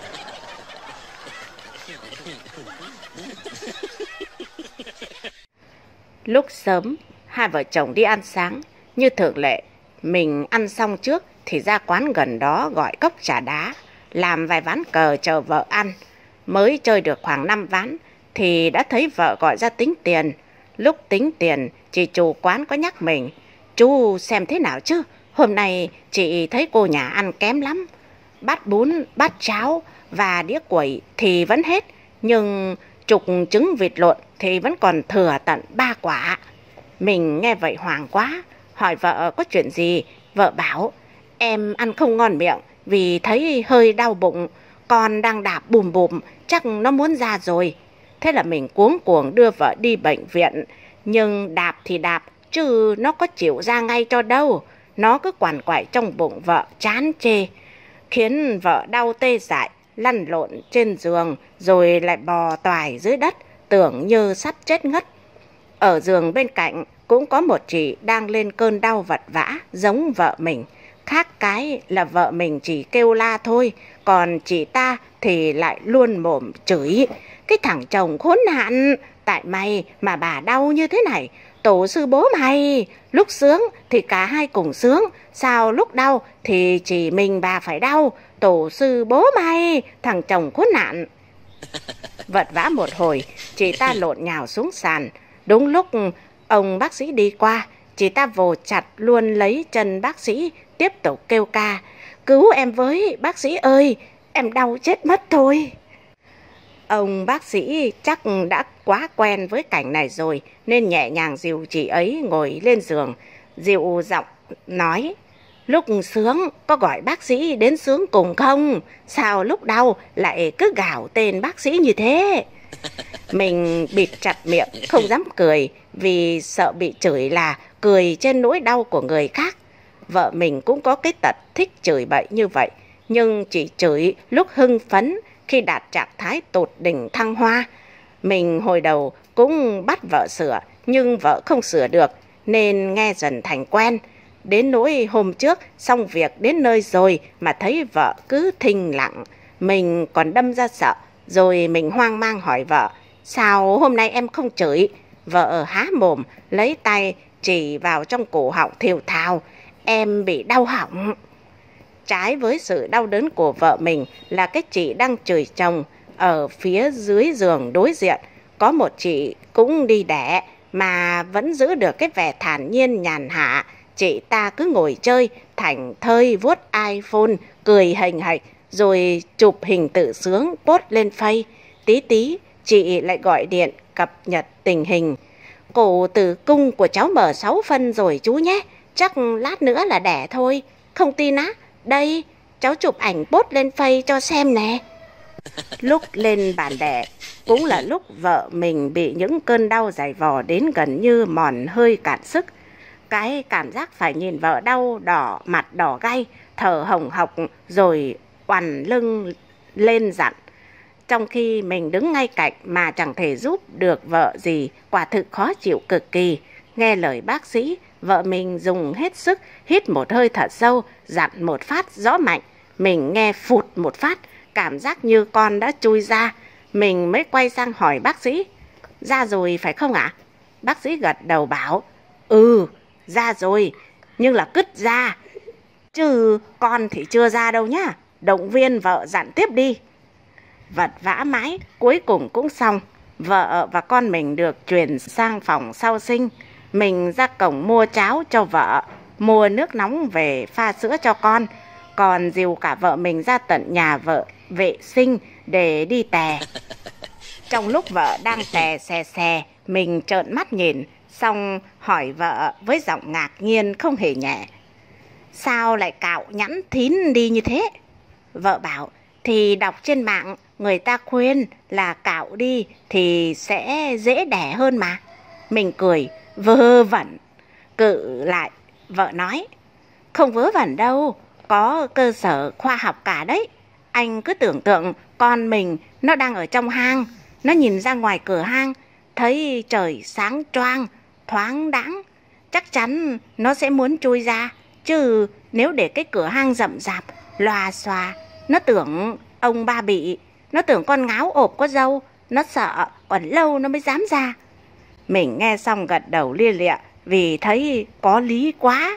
Lúc sớm, hai vợ chồng đi ăn sáng. Như thường lệ, mình ăn xong trước thì ra quán gần đó gọi cốc trà đá, làm vài ván cờ chờ vợ ăn. Mới chơi được khoảng năm ván thì đã thấy vợ gọi ra tính tiền. Lúc tính tiền, chị chủ quán có nhắc mình: chú xem thế nào chứ, hôm nay chị thấy cô nhà ăn kém lắm. Bát bún, bát cháo và đĩa quẩy thì vẫn hết, nhưng chục trứng vịt lộn thì vẫn còn thừa tận ba quả. Mình nghe vậy hoảng quá, hỏi vợ có chuyện gì. Vợ bảo: em ăn không ngon miệng vì thấy hơi đau bụng, con đang đạp bùm bùm, chắc nó muốn ra rồi. Thế là mình cuống cuồng đưa vợ đi bệnh viện. Nhưng đạp thì đạp, chứ nó có chịu ra ngay cho đâu. Nó cứ quằn quại trong bụng vợ chán chê, khiến vợ đau tê dại, lăn lộn trên giường rồi lại bò toài dưới đất, tưởng như sắp chết ngất. Ở giường bên cạnh cũng có một chị đang lên cơn đau vật vã giống vợ mình. Khác cái là vợ mình chỉ kêu la thôi, còn chị ta thì lại luôn mồm chửi, cái thằng chồng khốn nạn, tại mày mà bà đau như thế này. Tổ sư bố mày, lúc sướng thì cả hai cùng sướng, sao lúc đau thì chỉ mình bà phải đau. Tổ sư bố mày, thằng chồng khốn nạn. Vật vã một hồi, chị ta lộn nhào xuống sàn. Đúng lúc ông bác sĩ đi qua, chị ta vồ chặt luôn lấy chân bác sĩ, tiếp tục kêu ca. Cứu em với, bác sĩ ơi, em đau chết mất thôi. Ông bác sĩ chắc đã quá quen với cảnh này rồi, nên nhẹ nhàng dìu chị ấy ngồi lên giường, dịu giọng nói. Lúc sướng có gọi bác sĩ đến sướng cùng không? Sao lúc đau lại cứ gào tên bác sĩ như thế? Mình bịt chặt miệng, không dám cười, vì sợ bị chửi là cười trên nỗi đau của người khác. Vợ mình cũng có cái tật thích chửi bậy như vậy, nhưng chỉ chửi lúc hưng phấn, khi đạt trạng thái tột đỉnh thăng hoa. Mình hồi đầu cũng bắt vợ sửa, nhưng vợ không sửa được, nên nghe dần thành quen. Đến nỗi hôm trước xong việc đến nơi rồi mà thấy vợ cứ thinh lặng, mình còn đâm ra sợ. Rồi mình hoang mang hỏi vợ, sao hôm nay em không chửi? Vợ há mồm, lấy tay chỉ vào trong cổ họng thều thào, em bị đau họng. Trái với sự đau đớn của vợ mình là cái chị đang chửi chồng. Ở phía dưới giường đối diện có một chị cũng đi đẻ mà vẫn giữ được cái vẻ thản nhiên nhàn hạ. Chị ta cứ ngồi chơi, thảnh thơi vuốt iPhone, cười hình hạch, rồi chụp hình tự sướng post lên Face. Tí tí chị lại gọi điện cập nhật tình hình. Cổ tử cung của cháu mở sáu phân rồi chú nhé, chắc lát nữa là đẻ thôi. Không tin á? Đây, cháu chụp ảnh post lên Face cho xem nè. Lúc lên bàn đẻ cũng là lúc vợ mình bị những cơn đau dày vò đến gần như mòn hơi cạn sức. Cái cảm giác phải nhìn vợ đau đỏ, mặt đỏ gay, thở hồng hộc rồi oằn lưng lên dặn. Trong khi mình đứng ngay cạnh mà chẳng thể giúp được vợ gì, quả thực khó chịu cực kỳ. Nghe lời bác sĩ, vợ mình dùng hết sức hít một hơi thật sâu, dặn một phát rõ mạnh. Mình nghe phụt một phát, cảm giác như con đã chui ra. Mình mới quay sang hỏi bác sĩ, ra rồi phải không ạ? Bác sĩ gật đầu bảo, ừ, ra rồi, nhưng là cứt ra, chứ con thì chưa ra đâu nhá. Động viên vợ dặn tiếp đi. Vật vã mãi, cuối cùng cũng xong. Vợ và con mình được chuyển sang phòng sau sinh. Mình ra cổng mua cháo cho vợ, mua nước nóng về pha sữa cho con, còn dìu cả vợ mình ra tận nhà vợ vệ sinh để đi tè. Trong lúc vợ đang tè xè xè, mình trợn mắt nhìn, xong hỏi vợ với giọng ngạc nhiên không hề nhẹ, sao lại cạo nhẵn thín đi như thế? Vợ bảo, thì đọc trên mạng người ta khuyên là cạo đi thì sẽ dễ đẻ hơn mà. Mình cười, vớ vẩn. Cự lại, vợ nói, không vớ vẩn đâu, có cơ sở khoa học cả đấy. Anh cứ tưởng tượng con mình nó đang ở trong hang, nó nhìn ra ngoài cửa hang, thấy trời sáng choang, thoáng đãng, chắc chắn nó sẽ muốn chui ra. Chứ nếu để cái cửa hang rậm rạp, lòa xòa, nó tưởng ông ba bị, nó tưởng con ngáo ộp có dâu, nó sợ, còn lâu nó mới dám ra. Mình nghe xong gật đầu lia lịa vì thấy có lý quá.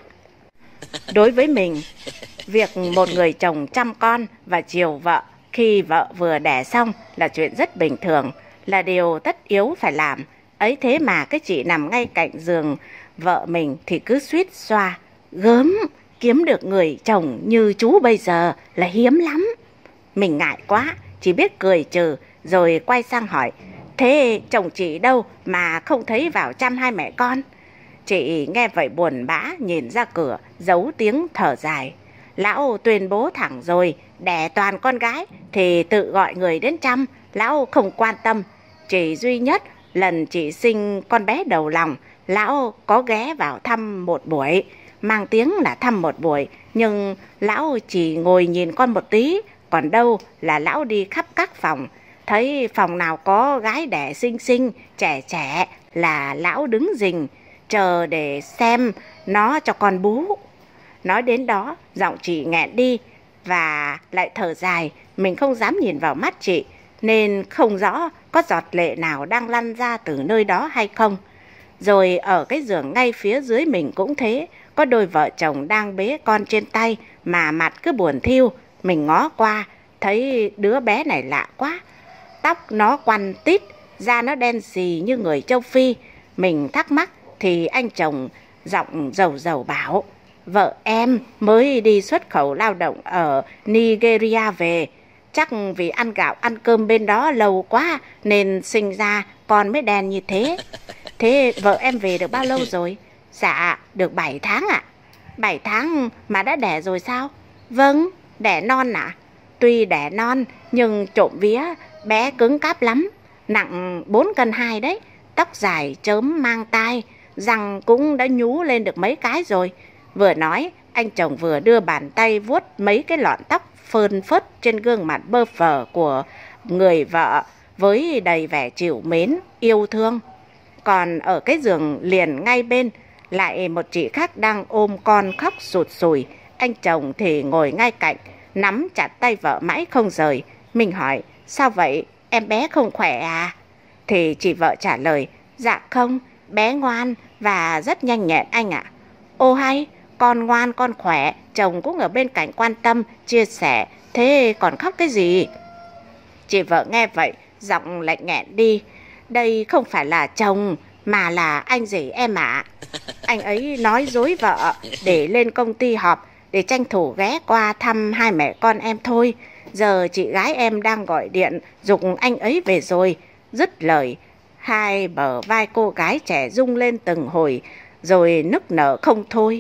Đối với mình, việc một người chồng chăm con và chiều vợ khi vợ vừa đẻ xong là chuyện rất bình thường, là điều tất yếu phải làm. Ấy thế mà cái chị nằm ngay cạnh giường vợ mình thì cứ suýt xoa, gớm, kiếm được người chồng như chú bây giờ là hiếm lắm. Mình ngại quá, chỉ biết cười trừ, rồi quay sang hỏi, thế chồng chị đâu mà không thấy vào chăm hai mẹ con? Chị nghe vậy buồn bã nhìn ra cửa, giấu tiếng thở dài. Lão tuyên bố thẳng rồi, đẻ toàn con gái thì tự gọi người đến chăm, lão không quan tâm. Chỉ duy nhất lần chị sinh con bé đầu lòng, lão có ghé vào thăm một buổi, mang tiếng là thăm một buổi, nhưng lão chỉ ngồi nhìn con một tí, còn đâu là lão đi khắp các phòng. Thấy phòng nào có gái đẻ xinh xinh, trẻ trẻ là lão đứng rình, chờ để xem nó cho con bú. Nói đến đó, giọng chị nghẹn đi và lại thở dài. Mình không dám nhìn vào mắt chị, nên không rõ có giọt lệ nào đang lăn ra từ nơi đó hay không. Rồi ở cái giường ngay phía dưới mình cũng thế, có đôi vợ chồng đang bế con trên tay mà mặt cứ buồn thiu. Mình ngó qua, thấy đứa bé này lạ quá. Tóc nó quăn tít, da nó đen xì như người châu Phi. Mình thắc mắc thì anh chồng giọng dầu dầu bảo: vợ em mới đi xuất khẩu lao động ở Nigeria về. Chắc vì ăn gạo ăn cơm bên đó lâu quá nên sinh ra con mới đen như thế. Thế vợ em về được bao lâu rồi? Dạ, được bảy tháng ạ. bảy tháng mà đã đẻ rồi sao? Vâng, đẻ non ạ. À? Tuy đẻ non nhưng trộm vía bé cứng cáp lắm. Nặng bốn cân hai đấy. Tóc dài chớm mang tai, răng cũng đã nhú lên được mấy cái rồi. Vừa nói, anh chồng vừa đưa bàn tay vuốt mấy cái lọn tóc phơn phớt trên gương mặt bơ phờ của người vợ với đầy vẻ trìu mến, yêu thương. Còn ở cái giường liền ngay bên, lại một chị khác đang ôm con khóc sụt sùi. Anh chồng thì ngồi ngay cạnh, nắm chặt tay vợ mãi không rời. Mình hỏi: sao vậy, em bé không khỏe à? Thì chị vợ trả lời: dạ không, bé ngoan và rất nhanh nhẹn anh ạ. Ô hay, con ngoan con khỏe, chồng cũng ở bên cạnh quan tâm, chia sẻ, thế còn khóc cái gì? Chị vợ nghe vậy, giọng lạnh nghẹn đi: đây không phải là chồng mà là anh rể em ạ. À. Anh ấy nói dối vợ để lên công ty họp, để tranh thủ ghé qua thăm hai mẹ con em thôi. Giờ chị gái em đang gọi điện giục anh ấy về rồi. Dứt lời, hai bờ vai cô gái trẻ rung lên từng hồi, rồi nức nở không thôi.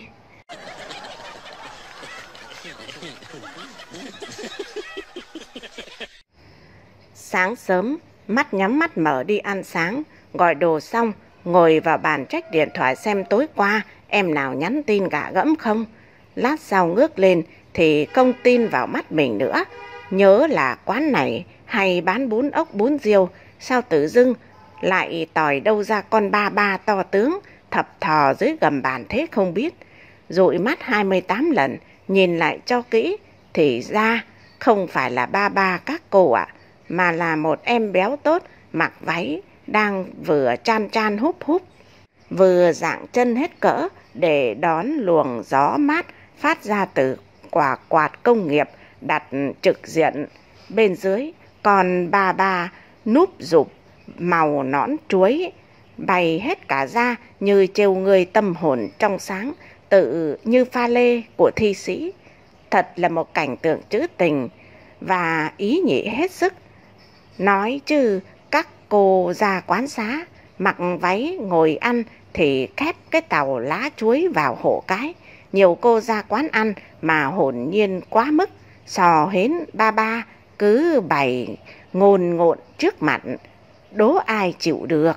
Sáng sớm, mắt nhắm mắt mở đi ăn sáng, gọi đồ xong, ngồi vào bàn check điện thoại xem tối qua em nào nhắn tin gạ gẫm không. Lát sau ngước lên thì không tin vào mắt mình nữa. Nhớ là quán này hay bán bún ốc bún riêu, sao tự dưng lại tòi đâu ra con ba ba to tướng thập thò dưới gầm bàn thế không biết. Dụi mắt hai mươi tám lần, nhìn lại cho kỹ thì ra không phải là ba ba các cô ạ, à, mà là một em béo tốt mặc váy đang vừa chan chan húp húp, vừa dạng chân hết cỡ để đón luồng gió mát phát ra từ quả quạt công nghiệp đặt trực diện bên dưới. Còn bà bà núp rụp màu nõn chuối bày hết cả ra như trêu người tâm hồn trong sáng, tự như pha lê của thi sĩ. Thật là một cảnh tượng trữ tình và ý nhị hết sức. Nói chứ các cô ra quán xá mặc váy ngồi ăn thì khép cái tàu lá chuối vào hộ cái. Nhiều cô ra quán ăn mà hồn nhiên quá mức, sò hến ba ba cứ bày ngồn ngộn trước mặt, đố ai chịu được.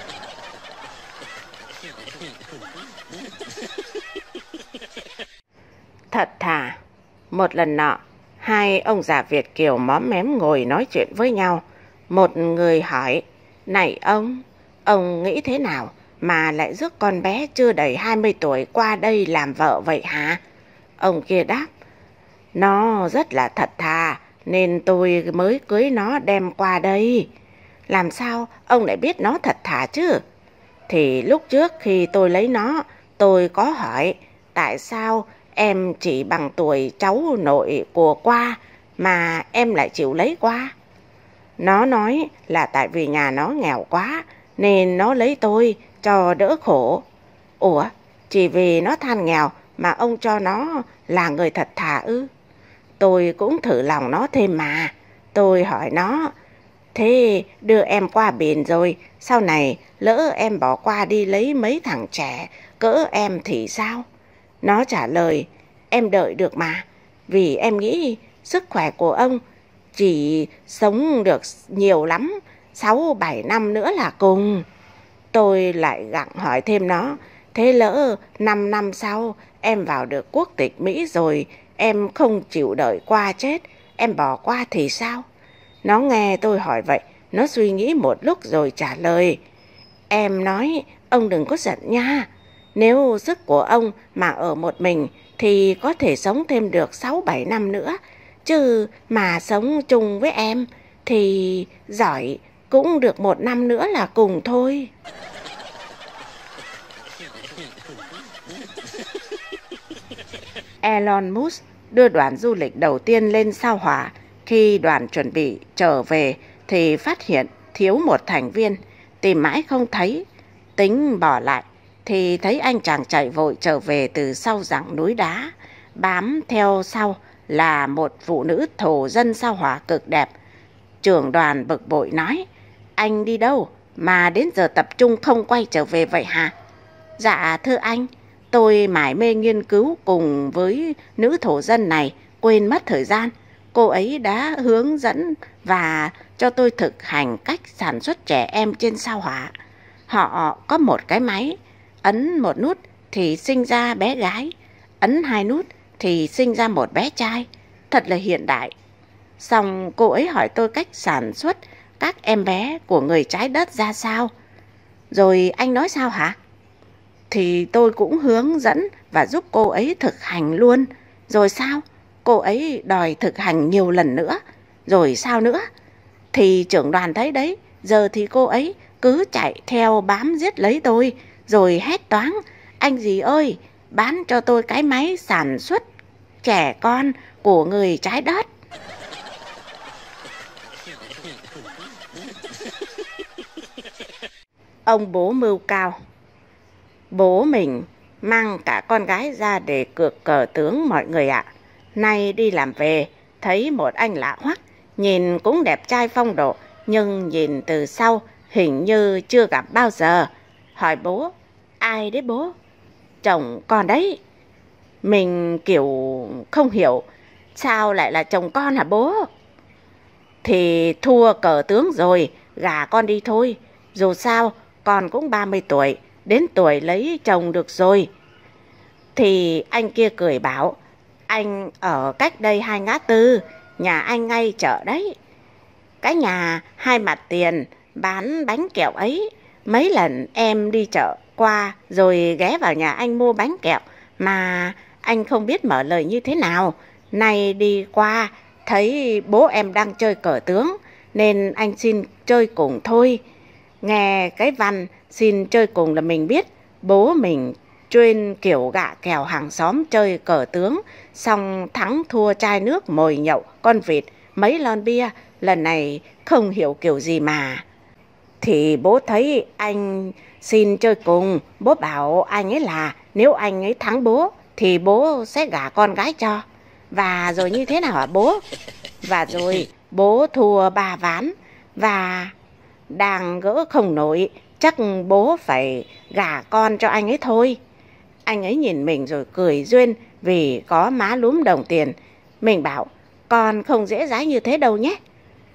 Thật thà, một lần nọ, hai ông già Việt kiều móm mém ngồi nói chuyện với nhau. Một người hỏi: này ông, ông nghĩ thế nào mà lại rước con bé chưa đầy hai mươi tuổi qua đây làm vợ vậy hả? Ông kia đáp: nó rất là thật thà nên tôi mới cưới nó đem qua đây. Làm sao ông lại biết nó thật thà chứ? Thì lúc trước khi tôi lấy nó, tôi có hỏi tại sao em chỉ bằng tuổi cháu nội của qua mà em lại chịu lấy qua. Nó nói là tại vì nhà nó nghèo quá nên nó lấy tôi cho đỡ khổ. Ủa, chỉ vì nó than nghèo mà ông cho nó là người thật thà ư? Tôi cũng thử lòng nó thêm mà. Tôi hỏi nó: thế đưa em qua bển rồi, sau này lỡ em bỏ qua đi lấy mấy thằng trẻ cỡ em thì sao? Nó trả lời: em đợi được mà, vì em nghĩ sức khỏe của ông chỉ sống được nhiều lắm sáu bảy năm nữa là cùng. Tôi lại gặng hỏi thêm nó: thế lỡ năm năm sau em vào được quốc tịch Mỹ rồi, em không chịu đợi qua chết, em bỏ qua thì sao? Nó nghe tôi hỏi vậy, nó suy nghĩ một lúc rồi trả lời: em nói ông đừng có giận nha. Nếu sức của ông mà ở một mình thì có thể sống thêm được sáu bảy năm nữa. Chứ mà sống chung với em Thì giỏi cũng được một năm nữa là cùng thôi. Elon Musk đưa đoàn du lịch đầu tiên lên sao Hỏa. Khi đoàn chuẩn bị trở về thì phát hiện thiếu một thành viên, tìm mãi không thấy. Tính bỏ lại thì thấy anh chàng chạy vội trở về từ sau dặng núi đá. Bám theo sau là một phụ nữ thổ dân sao Hỏa cực đẹp. Trưởng đoàn bực bội nói: anh đi đâu mà đến giờ tập trung không quay trở về vậy hả? Dạ thưa anh, tôi mải mê nghiên cứu cùng với nữ thổ dân này, quên mất thời gian. Cô ấy đã hướng dẫn và cho tôi thực hành cách sản xuất trẻ em trên sao Hỏa. Họ có một cái máy, ấn một nút thì sinh ra bé gái, ấn hai nút thì sinh ra một bé trai. Thật là hiện đại. Xong cô ấy hỏi tôi cách sản xuất các em bé của người trái đất ra sao. Rồi anh nói sao hả? Thì tôi cũng hướng dẫn và giúp cô ấy thực hành luôn. Rồi sao? Cô ấy đòi thực hành nhiều lần nữa. Rồi sao nữa? Thì trưởng đoàn thấy đấy, giờ thì cô ấy cứ chạy theo bám giết lấy tôi, rồi hét toáng: anh dì ơi, bán cho tôi cái máy sản xuất trẻ con của người trái đất. Ông bố mưu cao. Bố mình mang cả con gái ra để cược cờ tướng mọi người ạ. Nay đi làm về, thấy một anh lạ hoắc, nhìn cũng đẹp trai phong độ, nhưng nhìn từ sau hình như chưa gặp bao giờ. Hỏi bố: ai đấy bố? Chồng con đấy. Mình kiểu không hiểu, sao lại là chồng con hả bố? Thì thua cờ tướng rồi, gả con đi thôi. Dù sao con cũng ba mươi tuổi, đến tuổi lấy chồng được rồi. Thì anh kia cười bảo: anh ở cách đây hai ngã tư, nhà anh ngay chợ đấy. Cái nhà hai mặt tiền bán bánh kẹo ấy, mấy lần em đi chợ qua rồi ghé vào nhà anh mua bánh kẹo mà anh không biết mở lời như thế nào. Nay đi qua thấy bố em đang chơi cờ tướng nên anh xin chơi cùng thôi. Nghe cái văn xin chơi cùng là mình biết bố mình chuyên kiểu gạ kèo hàng xóm chơi cờ tướng, xong thắng thua chai nước, mồi nhậu, con vịt, mấy lon bia. Lần này không hiểu kiểu gì mà. Thì bố thấy anh xin chơi cùng, bố bảo anh ấy là nếu anh ấy thắng bố thì bố sẽ gả con gái cho. Và rồi như thế nào hả bố? Và rồi bố thua ba ván và đang gỡ không nổi, chắc bố phải gả con cho anh ấy thôi. Anh ấy nhìn mình rồi cười duyên vì có má lúm đồng tiền. Mình bảo: con không dễ dãi như thế đâu nhé.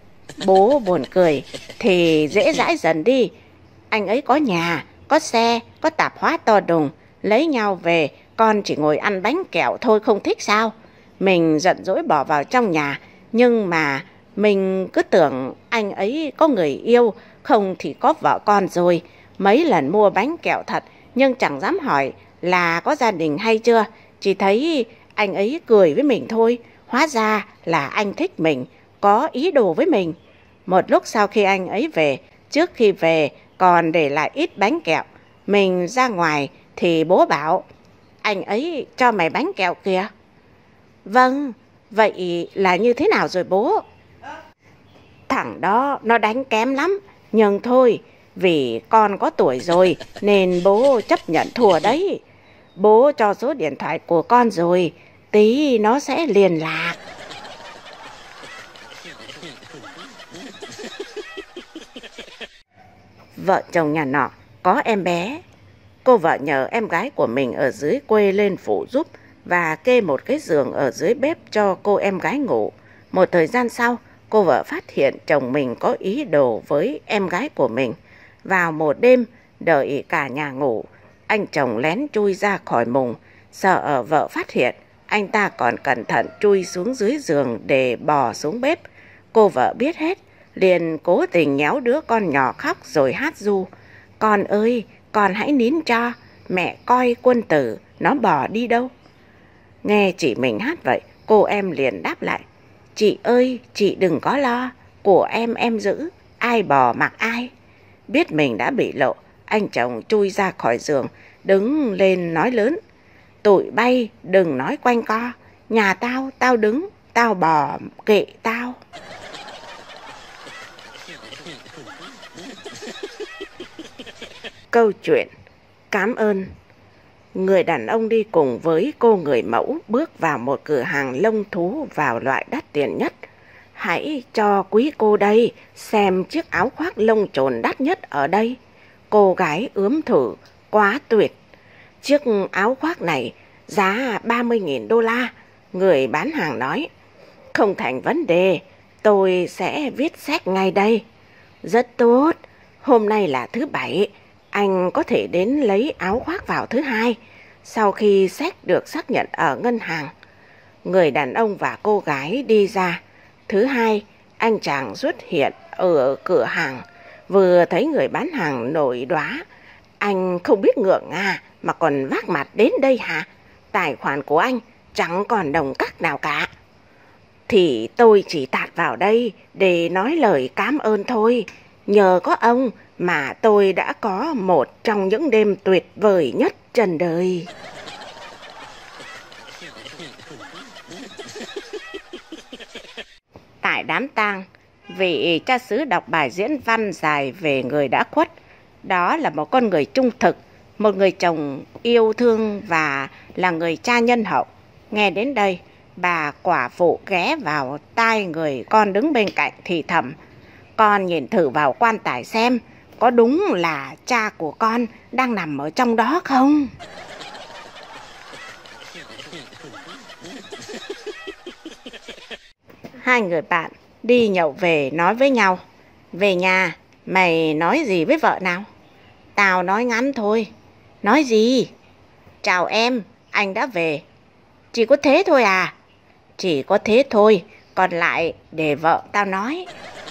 Bố buồn cười: thì dễ dãi dần đi. Anh ấy có nhà, có xe, có tạp hóa to đùng. Lấy nhau về, con chỉ ngồi ăn bánh kẹo thôi, không thích sao? Mình giận dỗi bỏ vào trong nhà. Nhưng mà mình cứ tưởng anh ấy có người yêu, không thì có vợ con rồi. Mấy lần mua bánh kẹo thật, nhưng chẳng dám hỏi là có gia đình hay chưa. Chỉ thấy anh ấy cười với mình thôi. Hóa ra là anh thích mình, có ý đồ với mình. Một lúc sau khi anh ấy về, trước khi về còn để lại ít bánh kẹo. Mình ra ngoài thì bố bảo: anh ấy cho mày bánh kẹo kìa. Vâng, vậy là như thế nào rồi bố? Thằng đó nó đánh kém lắm, nhưng thôi, vì con có tuổi rồi nên bố chấp nhận thua đấy. Bố cho số điện thoại của con rồi, tí nó sẽ liên lạc. Vợ chồng nhà nọ có em bé. Cô vợ nhờ em gái của mình ở dưới quê lên phụ giúp và kê một cái giường ở dưới bếp cho cô em gái ngủ. Một thời gian sau, cô vợ phát hiện chồng mình có ý đồ với em gái của mình. Vào một đêm, đợi cả nhà ngủ, anh chồng lén chui ra khỏi mùng. Sợ vợ phát hiện, anh ta còn cẩn thận chui xuống dưới giường để bò xuống bếp. Cô vợ biết hết, liền cố tình nhéo đứa con nhỏ khóc rồi hát ru: con ơi, con hãy nín cho, mẹ coi quân tử, nó bỏ đi đâu. Nghe chị mình hát vậy, cô em liền đáp lại: chị ơi, chị đừng có lo, của em em giữ, ai bỏ mặc ai. Biết mình đã bị lộ, anh chồng chui ra khỏi giường, đứng lên nói lớn. Tụi bay đừng nói quanh co, nhà tao, tao đứng, tao bỏ kệ tao. Câu chuyện cảm ơn. Người đàn ông đi cùng với cô người mẫu bước vào một cửa hàng lông thú vào loại đắt tiền nhất. Hãy cho quý cô đây xem chiếc áo khoác lông trồn đắt nhất ở đây. Cô gái ướm thử, quá tuyệt. Chiếc áo khoác này giá ba mươi nghìn đô la. Người bán hàng nói, không thành vấn đề, tôi sẽ viết séc ngay đây. Rất tốt, hôm nay là thứ bảy, anh có thể đến lấy áo khoác vào thứ hai, sau khi séc được xác nhận ở ngân hàng. Người đàn ông và cô gái đi ra. Thứ hai, anh chàng xuất hiện ở cửa hàng, vừa thấy người bán hàng nổi đoá. Anh không biết ngượng à mà còn vác mặt đến đây hả? Tài khoản của anh chẳng còn đồng cắc nào cả. Thì tôi chỉ tạt vào đây để nói lời cảm ơn thôi. Nhờ có ông mà tôi đã có một trong những đêm tuyệt vời nhất trần đời. Tại đám tang, vị cha xứ đọc bài diễn văn dài về người đã khuất. Đó là một con người trung thực, một người chồng yêu thương và là người cha nhân hậu. Nghe đến đây, bà quả phụ ghé vào tai người con đứng bên cạnh thì thầm. Con nhìn thử vào quan tài xem, có đúng là cha của con đang nằm ở trong đó không? Hai người bạn đi nhậu về nói với nhau. Về nhà, mày nói gì với vợ nào? Tao nói ngắn thôi. Nói gì? Chào em, anh đã về. Chỉ có thế thôi à? Chỉ có thế thôi, còn lại để vợ tao nói.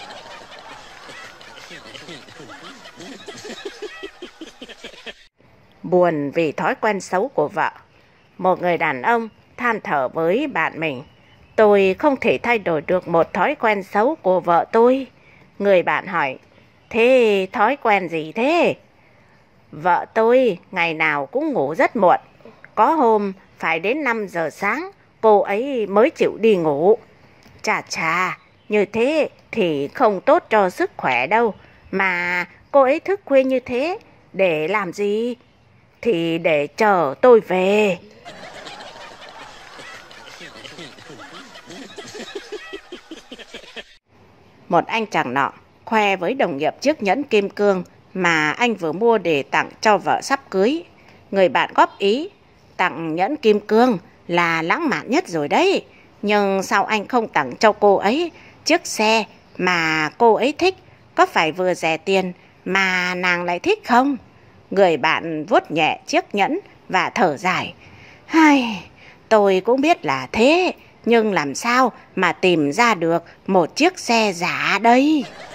Buồn vì thói quen xấu của vợ. Một người đàn ông than thở với bạn mình. Tôi không thể thay đổi được một thói quen xấu của vợ tôi. Người bạn hỏi, thế thói quen gì thế? Vợ tôi ngày nào cũng ngủ rất muộn. Có hôm phải đến năm giờ sáng cô ấy mới chịu đi ngủ. Chà chà, như thế thì không tốt cho sức khỏe đâu. Mà cô ấy thức khuya như thế để làm gì? Thì để chờ tôi về. Một anh chàng nọ khoe với đồng nghiệp chiếc nhẫn kim cương mà anh vừa mua để tặng cho vợ sắp cưới. Người bạn góp ý, tặng nhẫn kim cương là lãng mạn nhất rồi đấy. Nhưng sao anh không tặng cho cô ấy chiếc xe mà cô ấy thích? Có phải vừa rẻ tiền mà nàng lại thích không? Người bạn vuốt nhẹ chiếc nhẫn và thở dài. Hai, tôi cũng biết là thế, nhưng làm sao mà tìm ra được một chiếc xe giả đây?